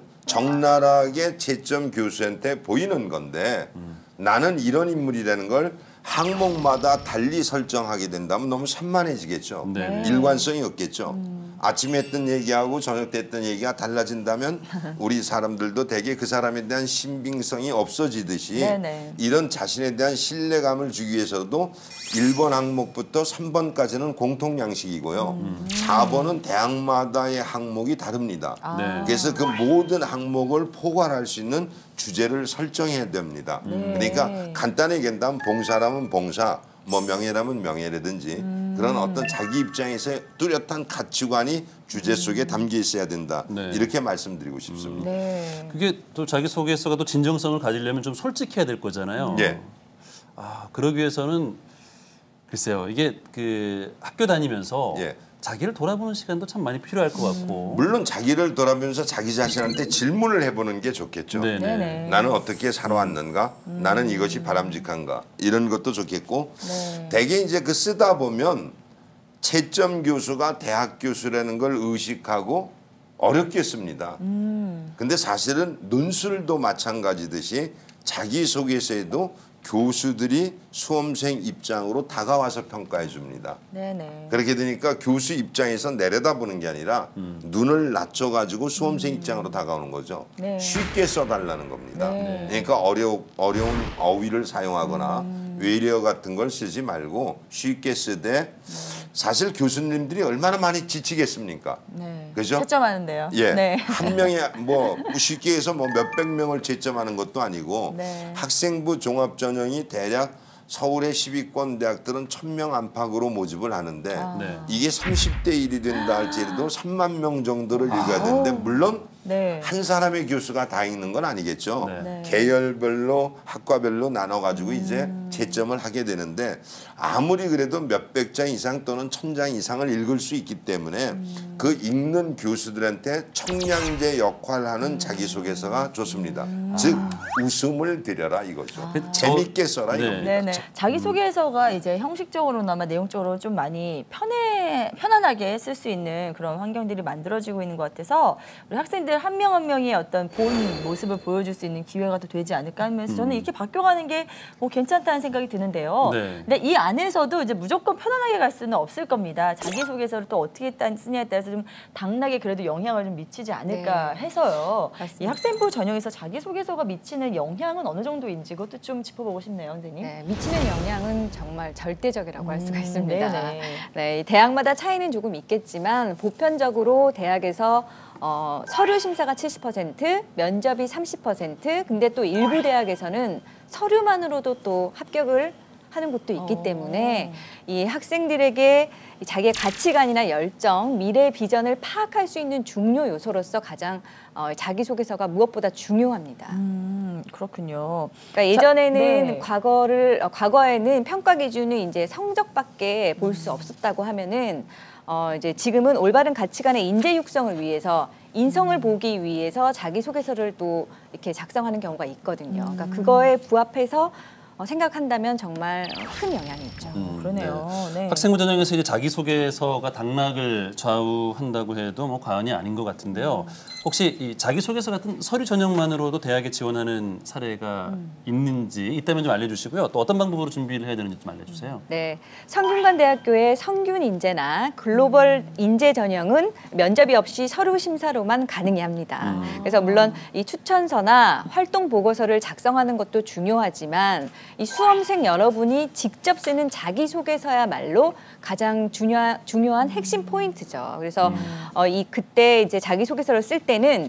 적나라하게 채점 교수한테 보이는 건데 나는 이런 인물이라는 걸 항목마다 달리 설정하게 된다면 너무 산만해지겠죠. 네. 일관성이 없겠죠. 아침에 했던 얘기하고 저녁 때 했던 얘기가 달라진다면 우리 사람들도 대개 그 사람에 대한 신빙성이 없어지듯이 네네. 이런 자신에 대한 신뢰감을 주기 위해서도 일 번 항목부터 삼 번까지는 공통 양식이고요. 음. 사 번은 대학마다의 항목이 다릅니다. 아. 네. 그래서 그 모든 항목을 포괄할 수 있는 주제를 설정해야 됩니다. 네. 그러니까 간단하게 얘기한다면 봉사라면 봉사, 뭐 명예라면 명예라든지 음. 그런 어떤 자기 입장에서 뚜렷한 가치관이 주제 속에 담겨 있어야 된다. 네. 이렇게 말씀드리고 싶습니다. 네. 그게 또 자기소개서가 또 진정성을 가지려면 좀 솔직해야 될 거잖아요. 예. 아, 그러기 위해서는 글쎄요. 이게 그 학교 다니면서 예. 자기를 돌아보는 시간도 참 많이 필요할 것 같고. 물론 자기를 돌아보면서 자기 자신한테 질문을 해보는 게 좋겠죠. 네네. 네네. 나는 어떻게 살아왔는가? 나는 이것이 바람직한가? 이런 것도 좋겠고 네. 대개 이제 그 쓰다 보면 채점 교수가 대학 교수라는 걸 의식하고 어렵게 씁니다. 음. 근데 사실은 논술도 마찬가지듯이 자기소개서에도 교수들이 수험생 입장으로 다가와서 평가해 줍니다. 네네. 그렇게 되니까 교수 입장에서 내려다보는 게 아니라 음. 눈을 낮춰가지고 수험생 입장으로 다가오는 거죠. 네. 쉽게 써달라는 겁니다. 네. 그러니까 어려, 어려운 어휘를 사용하거나 음. 외래어 같은 걸 쓰지 말고 쉽게 쓰되 사실 교수님들이 얼마나 많이 지치겠습니까? 네. 그죠? 채점하는데요. 예, 네. 한 명이 뭐 쉽게 해서 뭐 몇백 명을 채점하는 것도 아니고 네. 학생부 종합전형이 대략 서울의 십위권 대학들은 천 명 안팎으로 모집을 하는데 아. 네. 이게 삼십 대 일이 된다 할지라도 삼만 명 정도를 읽어야 되는데 물론 네. 한 사람의 교수가 다 읽는 건 아니겠죠. 네. 네. 계열별로 학과별로 나눠가지고 음. 이제 채점을 하게 되는데 아무리 그래도 몇백 장 이상 또는 천 장 이상을 읽을 수 있기 때문에 음. 그 읽는 교수들한테 청량제 역할하는 음. 자기소개서가 좋습니다. 즉 웃음을 드려라 이거죠. 아. 재밌게 써라 네. 이겁니다. 네네. 자기소개서가 이제 형식적으로나마 내용적으로 좀 많이 편해, 편안하게 쓸 수 있는 그런 환경들이 만들어지고 있는 것 같아서 우리 학생들 한 명 한 명이 어떤 본 모습을 보여줄 수 있는 기회가 더 되지 않을까 하면서 저는 이렇게 바뀌어가는 게 뭐 괜찮다는 생각이 드는데요. 네. 근데 이 안에서도 이제 무조건 편안하게 갈 수는 없을 겁니다. 자기소개서를 또 어떻게 따- 쓰냐에 따라서 좀 당락에 그래도 영향을 좀 미치지 않을까 네. 해서요. 맞습니다. 이 학생부 전형에서 자기소개서가 미치는 영향은 어느 정도인지 그것도 좀 짚어보고 싶네요, 선생님. 네, 미치는 영향은 정말 절대적이라고 할 수가 음, 있습니다. 네네. 네, 이 대학마다 차이는 조금 있겠지만 보편적으로 대학에서 어, 서류 심사가 칠십 퍼센트, 면접이 삼십 퍼센트, 근데 또 일부 대학에서는 서류만으로도 또 합격을 하는 곳도 있기 어. 때문에 이 학생들에게 자기의 가치관이나 열정, 미래 비전을 파악할 수 있는 중요 요소로서 가장 어, 자기소개서가 무엇보다 중요합니다. 음, 그렇군요. 그러니까 예전에는 네. 과거를 어, 과거에는 평가 기준을 이제 성적밖에 볼 수 없었다고 하면은 어, 이제 지금은 올바른 가치관의 인재 육성을 위해서 인성을 보기 위해서 자기소개서를 또 이렇게 작성하는 경우가 있거든요. 그러니까 그거에 부합해서 어, 생각한다면 정말 큰 영향이 있죠. 음, 그러네요. 네. 학생부 전형에서 이제 자기소개서가 당락을 좌우한다고 해도 뭐 과언이 아닌 것 같은데요. 혹시 이 자기소개서 같은 서류 전형만으로도 대학에 지원하는 사례가 있는지 있다면 좀 알려주시고요. 또 어떤 방법으로 준비를 해야 되는지 좀 알려주세요. 네, 성균관대학교의 성균 인재나 글로벌 인재 전형은 면접이 없이 서류 심사로만 가능합니다. 그래서 물론 이 추천서나 활동 보고서를 작성하는 것도 중요하지만 이 수험생 여러분이 직접 쓰는 자기소개서야말로 가장 중요한, 중요한 핵심 포인트죠. 그래서 어, 이 그때 이제 자기소개서를 쓸 때는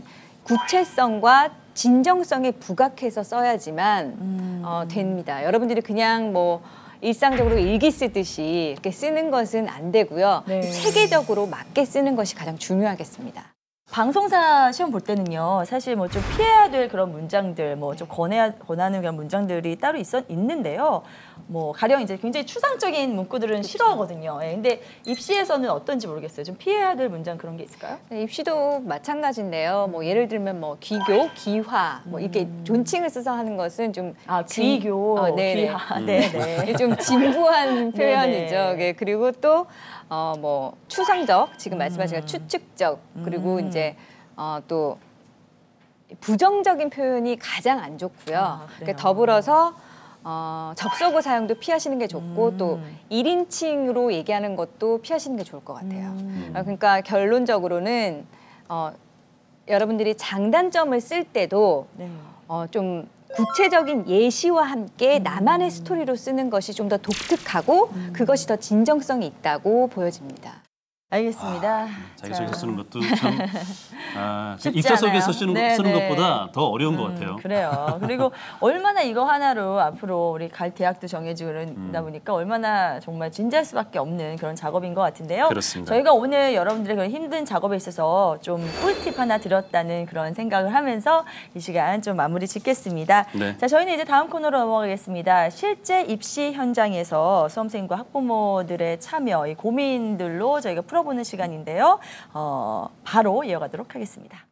구체성과 진정성에 부각해서 써야지만 음. 어, 됩니다. 여러분들이 그냥 뭐 일상적으로 일기 쓰듯이 이렇게 쓰는 것은 안 되고요. 네. 체계적으로 맞게 쓰는 것이 가장 중요하겠습니다. 방송사 시험 볼 때는요, 사실 뭐 좀 피해야 될 그런 문장들, 뭐 좀 권해야, 권하는 그런 문장들이 따로 있어, 있는데요. 뭐 가령 이제 굉장히 추상적인 문구들은 싫어하거든요. 예, 근데 입시에서는 어떤지 모르겠어요. 좀 피해야 될 문장 그런 게 있을까요? 네, 입시도 마찬가지인데요. 뭐 예를 들면 뭐 귀교, 귀화, 뭐 이렇게 존칭을 써서 하는 것은 좀 아, 진- 귀교, 어, 네네. 귀하, 네네. 좀 진부한 표현이죠. 네네. 예, 그리고 또 어, 뭐 추상적, 지금 말씀하신 것 추측적, 그리고 음. 이제 어, 또 부정적인 표현이 가장 안 좋고요. 아, 그래요? 그러니까 더불어서 어, 접속어 사용도 피하시는 게 좋고 음. 또 일 인칭으로 얘기하는 것도 피하시는 게 좋을 것 같아요. 음. 어, 그러니까 결론적으로는 어, 여러분들이 장단점을 쓸 때도 네. 어, 좀 구체적인 예시와 함께 나만의 스토리로 쓰는 것이 좀 더 독특하고 그것이 더 진정성이 있다고 보여집니다. 알겠습니다. 자기소개서 자. 쓰는 것도 참 아, 쉽지 입사 속에서 않아요. 쓰는, 네, 쓰는 네. 것보다 더 어려운 것 같아요. 음, 그래요. 그리고 얼마나 이거 하나로 앞으로 우리 갈 대학도 정해지고 그러다 음. 보니까 얼마나 정말 진지할 수밖에 없는 그런 작업인 것 같은데요. 그렇습니다. 저희가 오늘 여러분들의 그런 힘든 작업에 있어서 좀 꿀팁 하나 드렸다는 그런 생각을 하면서 이 시간 좀 마무리 짓겠습니다. 네. 자, 저희는 이제 다음 코너로 넘어가겠습니다. 실제 입시 현장에서 수험생과 학부모들의 참여, 이 고민들로 저희가 풀어보는 시간인데요. 어, 바로 이어가도록 하겠습니다.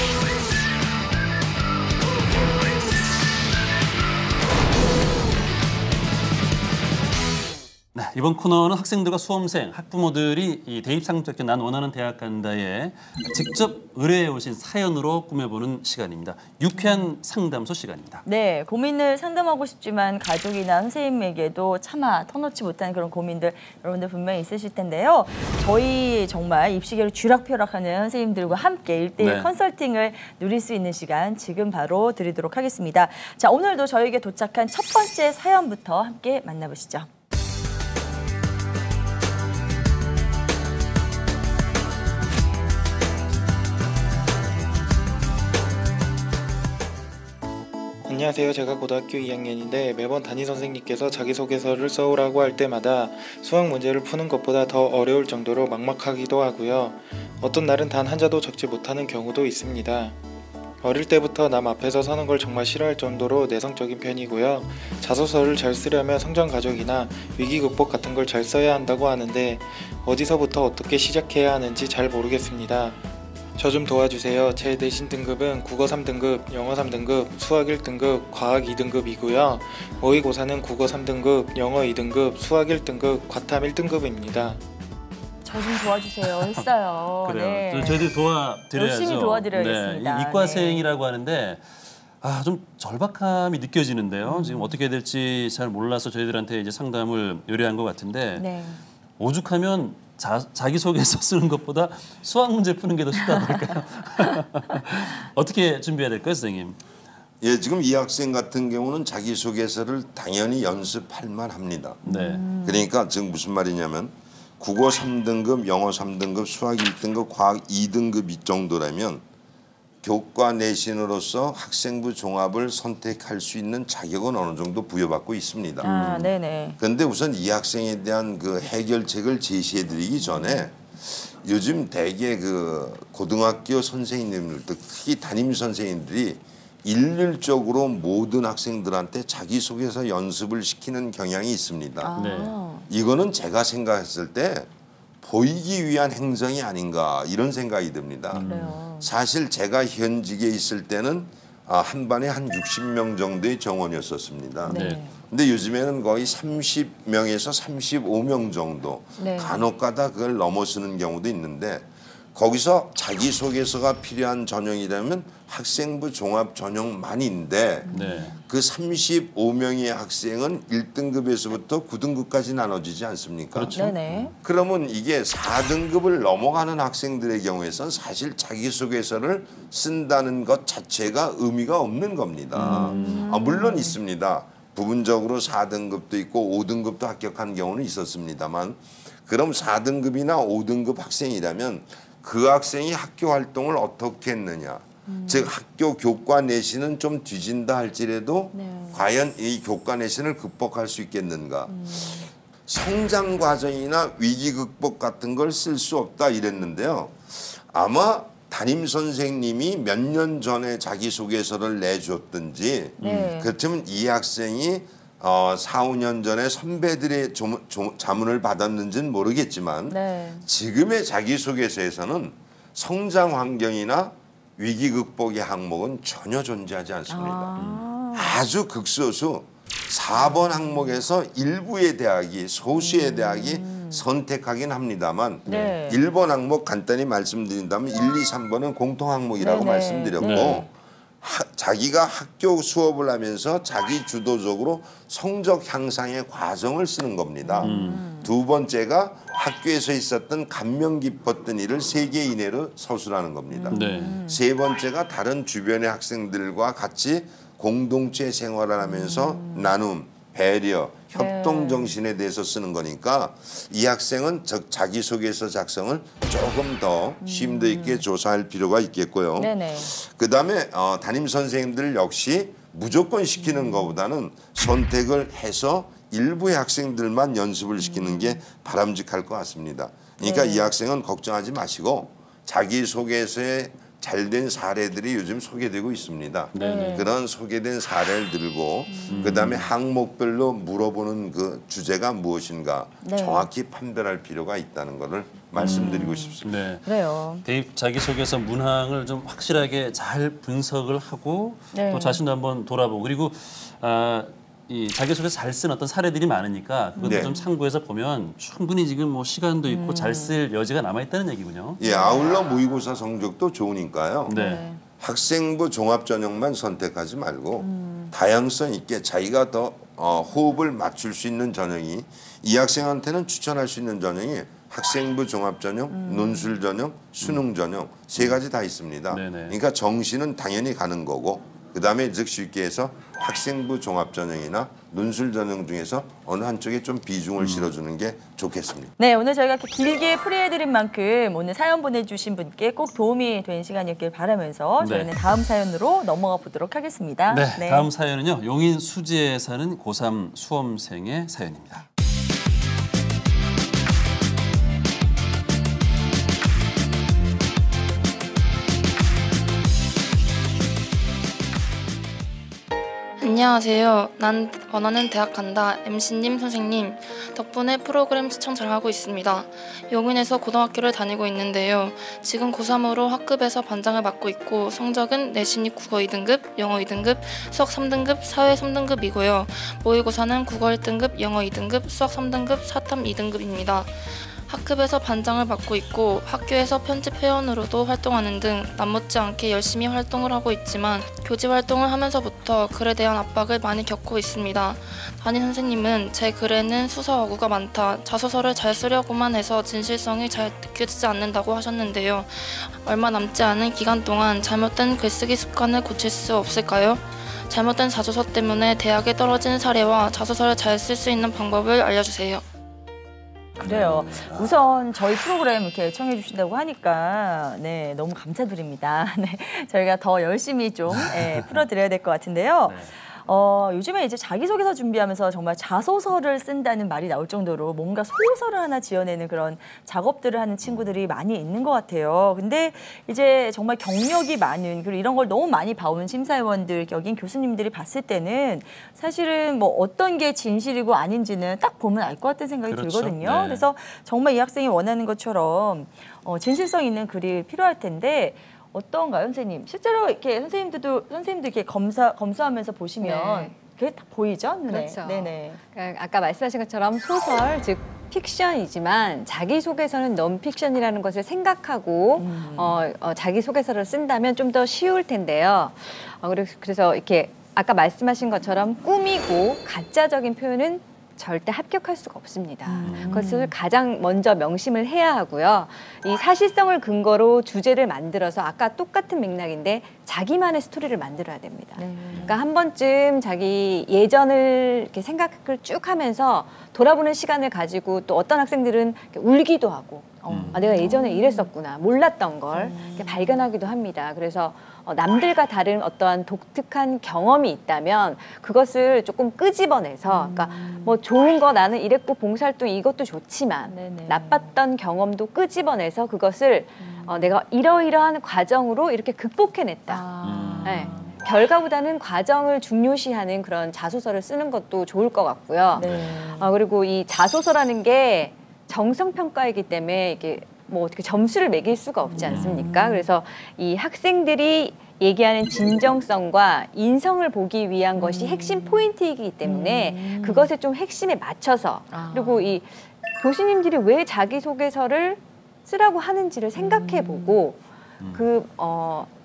네, 이번 코너는 학생들과 수험생, 학부모들이 이 대입 상적견 난 원하는 대학 간다에 직접 의뢰해 오신 사연으로 꾸며보는 시간입니다. 유쾌한 상담소 시간입니다. 네, 고민을 상담하고 싶지만 가족이나 선생님에게도 차마 터놓지 못하는 그런 고민들 여러분들 분명히 있으실 텐데요. 저희 정말 입시계를 쥐락펴락하는 선생님들과 함께 일대일 네. 컨설팅을 누릴 수 있는 시간 지금 바로 드리도록 하겠습니다. 자, 오늘도 저에게 도착한 첫 번째 사연부터 함께 만나보시죠. 안녕하세요. 제가 고등학교 이 학년인데 매번 담임 선생님께서 자기소개서를 써오라고 할 때마다 수학 문제를 푸는 것보다 더 어려울 정도로 막막하기도 하고요. 어떤 날은 단 한자도 적지 못하는 경우도 있습니다. 어릴 때부터 남 앞에서 서는 걸 정말 싫어할 정도로 내성적인 편이고요. 자소서를 잘 쓰려면 성장 과정이나 위기 극복 같은 걸 잘 써야 한다고 하는데 어디서부터 어떻게 시작해야 하는지 잘 모르겠습니다. 저 좀 도와주세요. 제 내신 등급은 국어 삼 등급, 영어 삼 등급, 수학 일 등급, 과학 이 등급이고요. 모의고사는 국어 삼 등급, 영어 이 등급, 수학 일 등급, 과탐 일 등급입니다. 저 좀 도와주세요 했어요. 그래요. 네. 저- 저희들이 도와드려야죠. 열심히 도와드려야겠습니다. 네, 이- 이과생이라고 하는데 아, 좀 절박함이 느껴지는데요. 음. 지금 어떻게 해야 될지 잘 몰라서 저희들한테 이제 상담을 의뢰한 것 같은데 네. 오죽하면 자, 자기소개서 쓰는 것보다 수학 문제 푸는 게 더 쉽다 그럴까요? 어떻게 준비해야 될까요, 선생님? 예, 지금 이 학생 같은 경우는 자기소개서를 당연히 연습할 만합니다. 네. 그러니까 지금 무슨 말이냐면 국어 삼 등급, 영어 삼 등급, 수학 일 등급, 과학 이 등급 이 정도라면 교과 내신으로서 학생부 종합을 선택할 수 있는 자격은 어느 정도 부여받고 있습니다. 아, 네네. 그런데 우선 이 학생에 대한 그 해결책을 제시해드리기 전에 요즘 대개 그 고등학교 선생님들, 특히 담임 선생님들이 일률적으로 모든 학생들한테 자기소개서 연습을 시키는 경향이 있습니다. 아, 네. 이거는 제가 생각했을 때 보이기 위한 행정이 아닌가 이런 생각이 듭니다. 그래요. 사실 제가 현직에 있을 때는 아, 한 반에 한 육십 명 정도의 정원이었었습니다. 네. 근데 요즘에는 거의 삼십 명에서 삼십오 명 정도 네. 간혹가다 그걸 넘어서는 경우도 있는데 거기서 자기소개서가 필요한 전형이라면 학생부 종합 전형만인데 네. 그 삼십오 명의 학생은 일 등급에서부터 구 등급까지 나눠지지 않습니까? 그렇죠. 네네. 그러면 이게 사 등급을 넘어가는 학생들의 경우에선 사실 자기소개서를 쓴다는 것 자체가 의미가 없는 겁니다. 음. 아, 물론 있습니다. 부분적으로 사 등급도 있고 오 등급도 합격한 경우는 있었습니다만 그럼 사 등급이나 오 등급 학생이라면 그 학생이 학교 활동을 어떻게 했느냐. 음. 즉 학교 교과 내신은 좀 뒤진다 할지라도 네. 과연 이 교과 내신을 극복할 수 있겠는가. 음. 성장 과정이나 위기 극복 같은 걸 쓸 수 없다 이랬는데요. 아마 담임 선생님이 몇 년 전에 자기소개서를 내줬든지 네. 그렇다면 이 학생이 어, 사, 오 년 전에 선배들의 조, 조, 자문을 받았는지는 모르겠지만 네. 지금의 자기소개서에서는 성장 환경이나 위기 극복의 항목은 전혀 존재하지 않습니다. 아. 아주 극소수 사 번 항목에서 일부의 대학이 소수의 대학이 선택하긴 합니다만 네. 일 번 항목 간단히 말씀드린다면 일, 이, 삼 번은 공통 항목이라고 네네. 말씀드렸고 네. 하, 자기가 학교 수업을 하면서 자기 주도적으로 성적 향상의 과정을 쓰는 겁니다. 음. 두 번째가 학교에서 있었던 감명 깊었던 일을 세 개 이내로 서술하는 겁니다. 네. 세 번째가 다른 주변의 학생들과 같이 공동체 생활을 하면서 음. 나눔, 배려, 협동 정신에 대해서 쓰는 거니까 이 학생은 자기소개서 작성을 조금 더 심도 있게 조사할 필요가 있겠고요. 네네. 그다음에 어, 담임 선생님들 역시 무조건 시키는 것보다는 선택을 해서 일부의 학생들만 연습을 시키는 게 바람직할 것 같습니다. 그러니까 네. 이 학생은 걱정하지 마시고 자기소개서에 잘된 사례들이 요즘 소개되고 있습니다. 네네. 그런 소개된 사례를 들고 음. 그다음에 항목별로 물어보는 그 주제가 무엇인가 네. 정확히 판별할 필요가 있다는 것을 말씀드리고 음. 싶습니다. 네. 그래요. 대입 자기소개서 문항을 좀 확실하게 잘 분석을 하고 네. 또 자신도 한번 돌아보고 그리고 아, 이 자기소개서 잘 쓴 어떤 사례들이 많으니까 그것도 네. 좀 참고해서 보면 충분히 지금 뭐 시간도 있고 음. 잘 쓸 여지가 남아있다는 얘기군요. 예, 아울러 모의고사 성적도 좋으니까요. 네. 학생부 종합전형만 선택하지 말고 음. 다양성 있게 자기가 더 어, 호흡을 맞출 수 있는 전형이 이 학생한테는 추천할 수 있는 전형이 학생부 종합전형, 음. 논술전형, 수능전형 세 가지 다 있습니다. 네네. 그러니까 정시는 당연히 가는 거고 그다음에 즉 쉽게 해서 학생부 종합전형이나 논술전형 중에서 어느 한쪽에 좀 비중을 음. 실어주는 게 좋겠습니다. 네, 오늘 저희가 이렇게 길게 풀이해드린 만큼 오늘 사연 보내주신 분께 꼭 도움이 된 시간이었길 바라면서 저희는 네. 다음 사연으로 넘어가 보도록 하겠습니다. 네, 네. 다음 사연은요. 용인 수지에 사는 고삼 수험생의 사연입니다. 안녕하세요. 난 원하는 대학 간다. 엠씨님 선생님 덕분에 프로그램 시청 잘하고 있습니다. 용인에서 고등학교를 다니고 있는데요. 지금 고삼으로 학급에서 반장을 맡고 있고 성적은 내신이 국어 이 등급, 영어 이 등급, 수학 삼 등급, 사회 삼 등급이고요. 모의고사는 국어 일 등급, 영어 이 등급, 수학 삼 등급, 사탐 이 등급입니다. 학급에서 반장을 맡고 있고 학교에서 편집회원으로도 활동하는 등 남못지 않게 열심히 활동을 하고 있지만 교직 활동을 하면서부터 글에 대한 압박을 많이 겪고 있습니다. 담임 선생님은 제 글에는 수서 어구가 많다, 자소서를 잘 쓰려고만 해서 진실성이 잘 느껴지지 않는다고 하셨는데요. 얼마 남지 않은 기간 동안 잘못된 글쓰기 습관을 고칠 수 없을까요? 잘못된 자소서 때문에 대학에 떨어진 사례와 자소서를 잘 쓸 수 있는 방법을 알려주세요. 그래요. 우선 저희 프로그램 이렇게 청해 주신다고 하니까 네 너무 감사드립니다. 네 저희가 더 열심히 좀 네, 풀어드려야 될 것 같은데요. 네. 어, 요즘에 이제 자기소개서 준비하면서 정말 자소서를 쓴다는 말이 나올 정도로 뭔가 소설을 하나 지어내는 그런 작업들을 하는 친구들이 많이 있는 것 같아요. 근데 이제 정말 경력이 많은 그리고 이런 걸 너무 많이 봐온 심사위원들, 여긴 교수님들이 봤을 때는 사실은 뭐 어떤 게 진실이고 아닌지는 딱 보면 알 것 같은 생각이 그렇죠. 들거든요. 네. 그래서 정말 이 학생이 원하는 것처럼 어, 진실성 있는 글이 필요할 텐데 어떤가요, 선생님? 실제로 이렇게 선생님들도 선생님들 이렇게 검사 검수하면서 보시면 네. 그게 딱 보이죠, 눈에. 그렇죠. 네네. 그러니까 아까 말씀하신 것처럼 소설, 즉 픽션이지만 자기소개서는 넌픽션이라는 것을 생각하고 음. 어, 어, 자기소개서를 쓴다면 좀 더 쉬울 텐데요. 어, 그래서, 그래서 이렇게 아까 말씀하신 것처럼 꾸미고 가짜적인 표현은 절대 합격할 수가 없습니다. 음. 그것을 가장 먼저 명심을 해야 하고요. 이 사실성을 근거로 주제를 만들어서 아까 똑같은 맥락인데 자기만의 스토리를 만들어야 됩니다. 네. 그러니까 한 번쯤 자기 예전을 이렇게 생각을 쭉 하면서 돌아보는 시간을 가지고 또 어떤 학생들은 이렇게 울기도 하고 음. 아, 내가 예전에 이랬었구나 몰랐던 걸 이렇게 발견하기도 합니다. 그래서 어, 남들과 다른 어떠한 독특한 경험이 있다면 그것을 조금 끄집어내서 그러니까 뭐 좋은 거 나는 이랬고 봉사활동 이것도 좋지만 네네. 나빴던 경험도 끄집어내서 그것을 어, 내가 이러이러한 과정으로 이렇게 극복해냈다. 아. 네. 결과보다는 과정을 중요시하는 그런 자소서를 쓰는 것도 좋을 것 같고요. 네. 어, 그리고 이 자소서라는 게 정성평가이기 때문에 이게 뭐 어떻게 점수를 매길 수가 없지 않습니까? 그래서 이 학생들이 얘기하는 진정성과 인성을 보기 위한 것이 핵심 포인트이기 때문에 음. 그것에 좀 핵심에 맞춰서 아. 그리고 이 교수님들이 왜 자기소개서를 쓰라고 하는지를 생각해보고 그 어,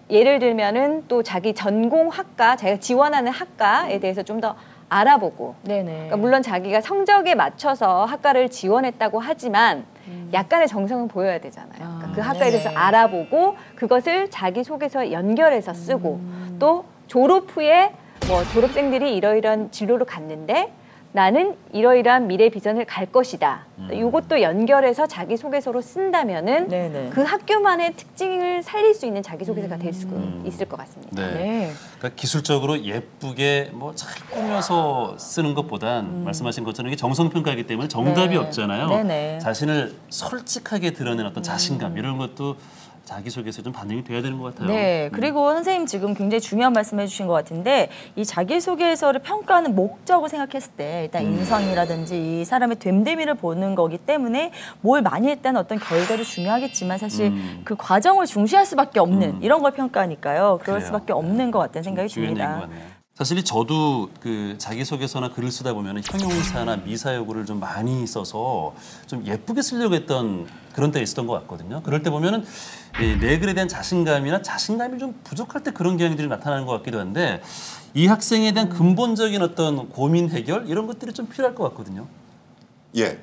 예를 들면은 또 자기 전공 학과, 자기가 지원하는 학과에 대해서 좀 더 알아보고 네네. 그러니까 물론 자기가 성적에 맞춰서 학과를 지원했다고 하지만 음. 약간의 정성은 보여야 되잖아요. 그러니까 아, 그 학과에 대해서 네네. 알아보고 그것을 자기 소개서에 연결해서 쓰고 음. 또 졸업 후에 뭐 졸업생들이 이러이러한 진로를 갔는데 나는 이러이러한 미래 비전을 갈 것이다. 이것도 연결해서 자기소개서로 쓴다면은 네네. 그 학교만의 특징을 살릴 수 있는 자기소개서가 될 수 있을 것 같습니다. 네. 네. 그러니까 기술적으로 예쁘게 뭐 잘 꾸며서 쓰는 것보단 음. 말씀하신 것처럼 이게 정성평가이기 때문에 정답이 네. 없잖아요. 네네. 자신을 솔직하게 드러낸 어떤 음. 자신감 이런 것도 자기소개서에 좀 반영이 돼야 되는 것 같아요. 네, 그리고 선생님 지금 굉장히 중요한 말씀해 주신 것 같은데 이 자기소개서를 평가하는 목적을 생각했을 때 일단 음. 인성이라든지 이 사람의 됨됨이를 보는 거기 때문에 뭘 많이 했다는 어떤 결과도 중요하겠지만 사실 음. 그 과정을 중시할 수밖에 없는 음. 이런 걸 평가하니까요. 그럴 그래요. 수밖에 없는 것 같다는 생각이 중요한 듭니다. 얘기인 것 같네요. 사실 저도 그 자기소개서나 글을 쓰다 보면 형용사나 미사여구를 좀 많이 써서 좀 예쁘게 쓰려고 했던 그런 때가 있었던 것 같거든요. 그럴 때 보면은 이 내 글에 대한 자신감이나 자신감이 좀 부족할 때 그런 경향들이 나타나는 것 같기도 한데 이 학생에 대한 근본적인 어떤 고민 해결 이런 것들이 좀 필요할 것 같거든요. 예.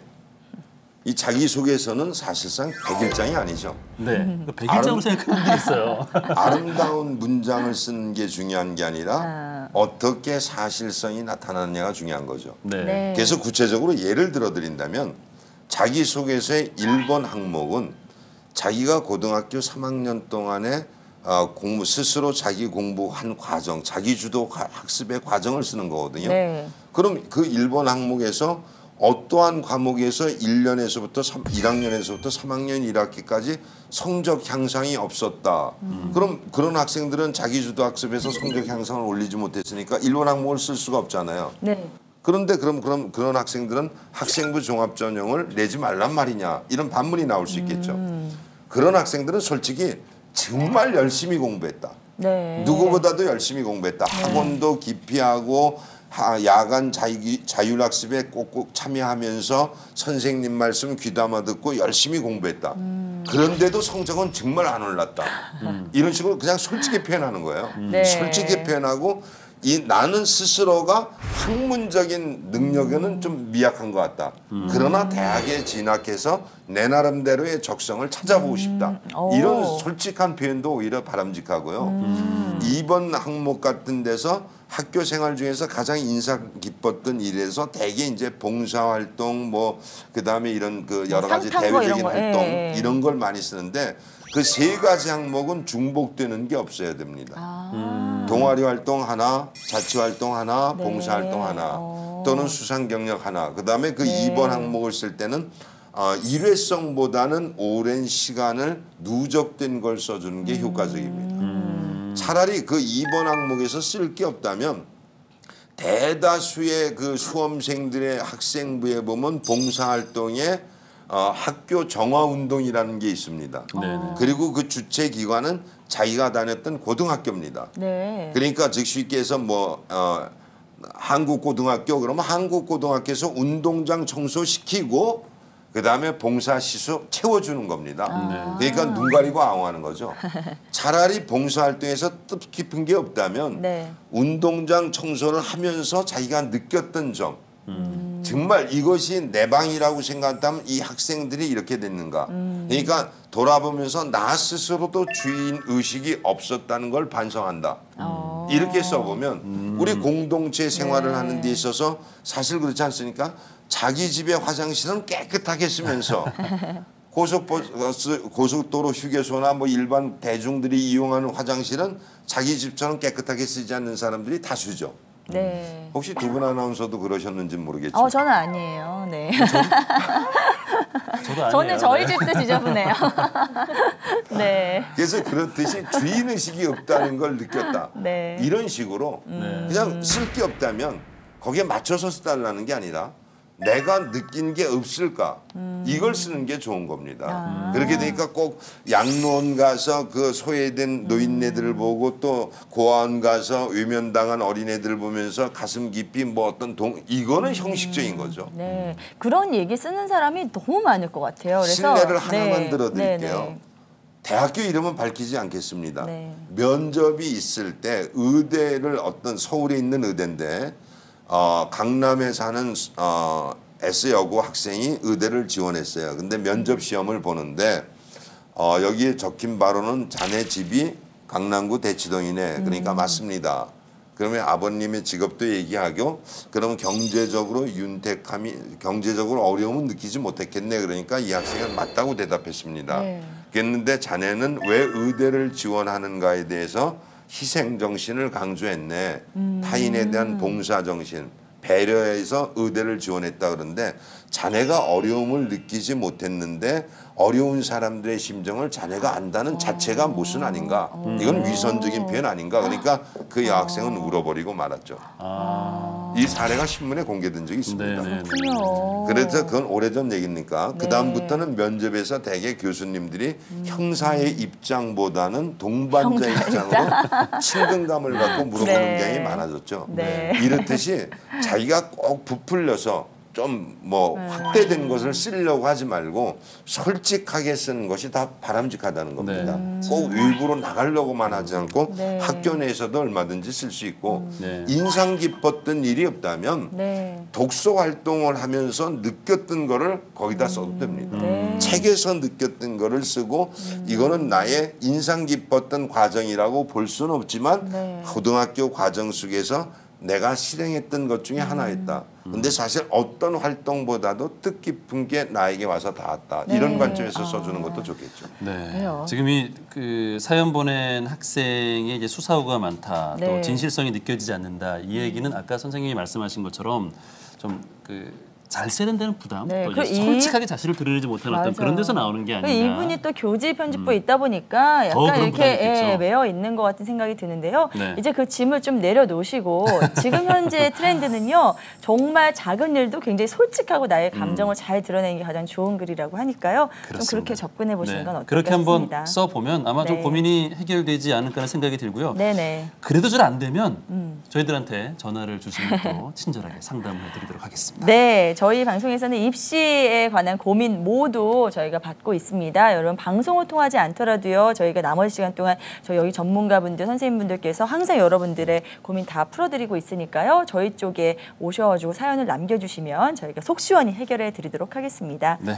이 자기소개서는 사실상 백일장이 아니죠. 네, 그 백일장으로 생각하는 분들이 있어요. 아름다운 문장을 쓰는 게 중요한 게 아니라 아. 어떻게 사실성이 나타나느냐가 중요한 거죠. 네. 네. 그래서 구체적으로 예를 들어 드린다면 자기소개서의 일 번 항목은 자기가 고등학교 삼 학년 동안에 어, 공부 스스로 자기 공부한 과정, 자기 주도 가- 학습의 과정을 쓰는 거거든요. 네. 그럼 그 일 번 항목에서 어떠한 과목에서 일 년에서부터 삼, 일 학년에서부터 삼 학년 일 학기까지 성적 향상이 없었다. 음. 그럼 그런 학생들은 자기주도 학습에서 성적 향상을 올리지 못했으니까 일 번 항목을 쓸 수가 없잖아요. 네. 그런데 그럼 그럼 그런 학생들은 학생부 종합 전형을 내지 말란 말이냐 이런 반문이 나올 수 있겠죠. 음. 그런 학생들은 솔직히 정말 열심히 공부했다. 네. 누구보다도 열심히 공부했다. 학원도 기피하고 하, 야간 자유, 자율학습에 꼭꼭 참여하면서 선생님 말씀 귀담아 듣고 열심히 공부했다. 음. 그런데도 성적은 정말 안 올랐다. 이런 식으로 그냥 솔직히 표현하는 거예요. 네. 솔직히 표현하고 이 나는 스스로가 학문적인 능력에는 좀 미약한 것 같다. 그러나 대학에 진학해서 내 나름대로의 적성을 찾아보고 싶다. 오. 이런 솔직한 표현도 오히려 바람직하고요. 이 번 항목 같은 데서 학교 생활 중에서 가장 인상 깊었던 일에서 대개 이제 봉사활동 뭐 그다음에 이런 그 여러 가지 상탄 거 이런 대외적인 거, 활동 예, 예. 이런 걸 많이 쓰는데 그 세 가지 항목은 중복되는 게 없어야 됩니다. 아. 동아리 활동 하나, 자치 활동 하나, 네. 봉사 활동 하나, 어. 또는 수상 경력 하나. 그다음에 그 네. 이 번 항목을 쓸 때는 어, 일회성보다는 오랜 시간을 누적된 걸 써주는 게 효과적입니다. 차라리 그 이 번 항목에서 쓸 게 없다면 대다수의 그 수험생들의 학생부에 보면 봉사활동에 어, 학교 정화운동이라는 게 있습니다. 네네. 그리고 그 주최 기관은 자기가 다녔던 고등학교입니다. 네. 그러니까 즉 쉽게 해서 뭐 어, 한국고등학교 그러면 한국고등학교에서 운동장 청소시키고 그다음에 봉사시수 채워주는 겁니다. 그러니까 눈 가리고 아웅하는 거죠. 차라리 봉사활동에서 뜻깊은 게 없다면 네. 운동장 청소를 하면서 자기가 느꼈던 점 정말 이것이 내 방이라고 생각한다면 이 학생들이 이렇게 됐는가. 그러니까 돌아보면서 나 스스로도 주인 의식이 없었다는 걸 반성한다. 어. 이렇게 써보면 우리 공동체 생활을 네. 하는 데 있어서 사실 그렇지 않습니까? 자기 집의 화장실은 깨끗하게 쓰면서 고속버스, 고속도로 휴게소나 뭐 일반 대중들이 이용하는 화장실은 자기 집처럼 깨끗하게 쓰지 않는 사람들이 다수죠. 네. 혹시 두 분 아나운서도 그러셨는지 모르겠지만 어, 저는 아니에요. 네. 저도 아니에요. 저는 저희 네. 집도 지저분해요. 네. 그래서 그렇듯이 주인의식이 없다는 걸 느꼈다. 네. 이런 식으로 네. 그냥 쓸 게 없다면 거기에 맞춰서 써달라는 게 아니라 내가 느낀 게 없을까 이걸 쓰는 게 좋은 겁니다. 아. 그렇게 되니까 꼭 양로원 가서 그 소외된 노인네들을 보고 또 고아원 가서 외면당한 어린애들을 보면서 가슴 깊이 뭐 어떤 동 이거는 형식적인 거죠. 네. 그런 얘기 쓰는 사람이 너무 많을 것 같아요. 그래서 신뢰를 하나만 네. 들어드릴게요. 네, 네. 대학교 이름은 밝히지 않겠습니다. 네. 면접이 있을 때 의대를 어떤 서울에 있는 의대인데 어, 강남에 사는 어, S여고 학생이 의대를 지원했어요. 근데 면접 시험을 보는데 어, 여기에 적힌 바로는 자네 집이 강남구 대치동이네. 그러니까 음. 맞습니다. 그러면 아버님의 직업도 얘기하고 그러면 경제적으로 윤택함이 경제적으로 어려움은 느끼지 못했겠네. 그러니까 이 학생은 맞다고 대답했습니다. 네. 그랬는데 자네는 왜 의대를 지원하는가에 대해서 희생정신을 강조했네. 음. 타인에 대한 봉사정신, 배려해서 의대를 지원했다 그러는데 자네가 어려움을 느끼지 못했는데 어려운 사람들의 심정을 자네가 안다는 자체가 모순 아닌가. 이건 위선적인 표현 아닌가. 그러니까 그 여학생은 울어버리고 말았죠. 아. 이 사례가 신문에 공개된 적이 있습니다. 네네네. 그래서 그건 오래전 얘기니까 네. 그다음부터는 면접에서 대개 교수님들이 음. 형사의 입장보다는 동반자 입장으로 친근감을 갖고 물어보는 네. 경향이 많아졌죠. 네. 이렇듯이 자기가 꼭 부풀려서 좀 뭐 네. 확대된 것을 쓰려고 하지 말고 솔직하게 쓰는 것이 다 바람직하다는 겁니다. 네. 꼭 일부러 나가려고만 하지 않고 네. 학교 내에서도 얼마든지 쓸 수 있고 네. 인상 깊었던 일이 없다면 네. 독서 활동을 하면서 느꼈던 거를 거기다 써도 됩니다. 네. 책에서 느꼈던 거를 쓰고 음. 이거는 나의 인상 깊었던 과정이라고 볼 수는 없지만 네. 고등학교 과정 속에서 내가 실행했던 것 중에 음. 하나였다. 근데 사실 어떤 활동보다도 뜻깊은 게 나에게 와서 닿았다. 네. 이런 관점에서 써주는 아. 것도 좋겠죠. 네. 왜요? 지금 이 그 사연 보낸 학생의 이제 수사후가 많다. 네. 또 진실성이 느껴지지 않는다. 이 얘기는 아까 선생님이 말씀하신 것처럼 좀 그 잘 세련되는 부담, 네. 또 솔직하게 이... 자신을 드러내지 못하는 어떤 그런 데서 나오는 게 아닌가. 이분이 또 교지 편집부에 음. 있다 보니까 약간 이렇게 예, 매여 있는 것 같은 생각이 드는데요. 네. 이제 그 짐을 좀 내려놓으시고 지금 현재 트렌드는요. 정말 작은 일도 굉장히 솔직하고 나의 감정을 음. 잘 드러내는 게 가장 좋은 글이라고 하니까요. 그렇습니다. 좀 그렇게 접근해 보시는 네. 건 어떨까 그렇게 싶습니다. 한번 써보면 아마 네. 좀 고민이 해결되지 않을까 하는 생각이 들고요. 네네. 그래도 잘 안 되면 음. 저희들한테 전화를 주시면 또 친절하게 상담을 해드리도록 하겠습니다. 네. 저희 방송에서는 입시에 관한 고민 모두 저희가 받고 있습니다. 여러분 방송을 통하지 않더라도요. 저희가 나머지 시간 동안 저희 여기 전문가분들, 선생님분들께서 항상 여러분들의 고민 다 풀어드리고 있으니까요. 저희 쪽에 오셔가지고 사연을 남겨주시면 저희가 속 시원히 해결해 드리도록 하겠습니다. 네.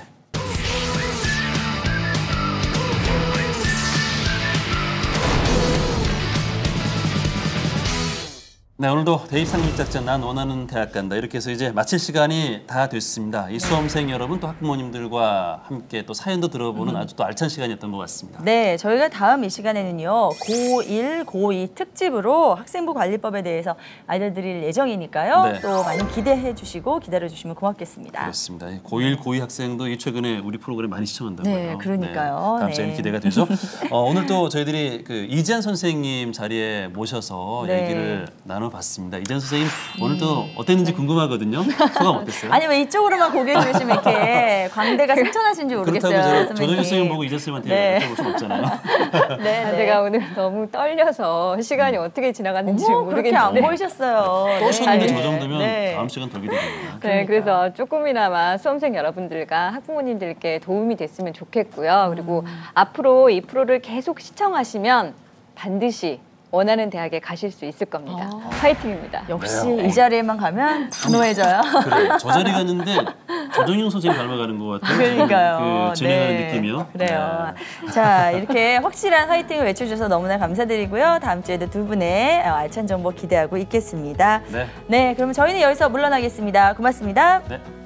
네, 오늘도 대입 상륙작전 난 원하는 대학 간다 이렇게 해서 이제 마칠 시간이 다 됐습니다. 이 수험생 네. 여러분 또 학부모님들과 함께 또 사연도 들어보는 음. 아주 또 알찬 시간이었던 것 같습니다. 네, 저희가 다음 이 시간에는요 고일, 고이 특집으로 학생부 관리법에 대해서 알려드릴 예정이니까요. 네. 또 많이 기대해 주시고 기다려 주시면 고맙겠습니다. 그렇습니다. 고일, 고이 학생도 이 최근에 우리 프로그램 많이 시청한다고요. 네, 그러니까요. 네, 다음 시간이 네. 기대가 되죠. 어, 오늘 또 저희들이 그 이지한 선생님 자리에 모셔서 네. 얘기를 나눠. 봤습니다. 이지한 선생님 오늘도 어땠는지 궁금하거든요. 소감 어땠어요? 아니 왜 이쪽으로만 고개 들으시면 이렇게 광대가 승천하신지 모르겠어요. 그렇다고 조정희 선생님 보고 이지한 선생님한테 네. 여쭤볼 수는 없잖아요. 네, 네. 제가 오늘 너무 떨려서 시간이 음. 어떻게 지나갔는지 어머, 모르겠는데 그렇게 안 보이셨어요. 떠셨는데 네. 저 정도면 네. 다음 시간 더 기대됩니다. 네, 그래서 조금이나마 수험생 여러분들과 학부모님들께 도움이 됐으면 좋겠고요. 그리고 음. 앞으로 이 프로를 계속 시청하시면 반드시 원하는 대학에 가실 수 있을 겁니다. 아. 파이팅입니다. 역시 네. 이 자리에만 가면 단호해져요. 그래, 저 자리 갔는데 조정용 선생님 닮아가는 것 같아요. 그러니까요. 그 진행하는 네. 느낌이요. 그래요. 네. 자, 이렇게 확실한 파이팅을 외쳐주셔서 너무나 감사드리고요. 다음 주에도 두 분의 알찬 정보 기대하고 있겠습니다. 네. 네, 그러면 저희는 여기서 물러나겠습니다. 고맙습니다. 네.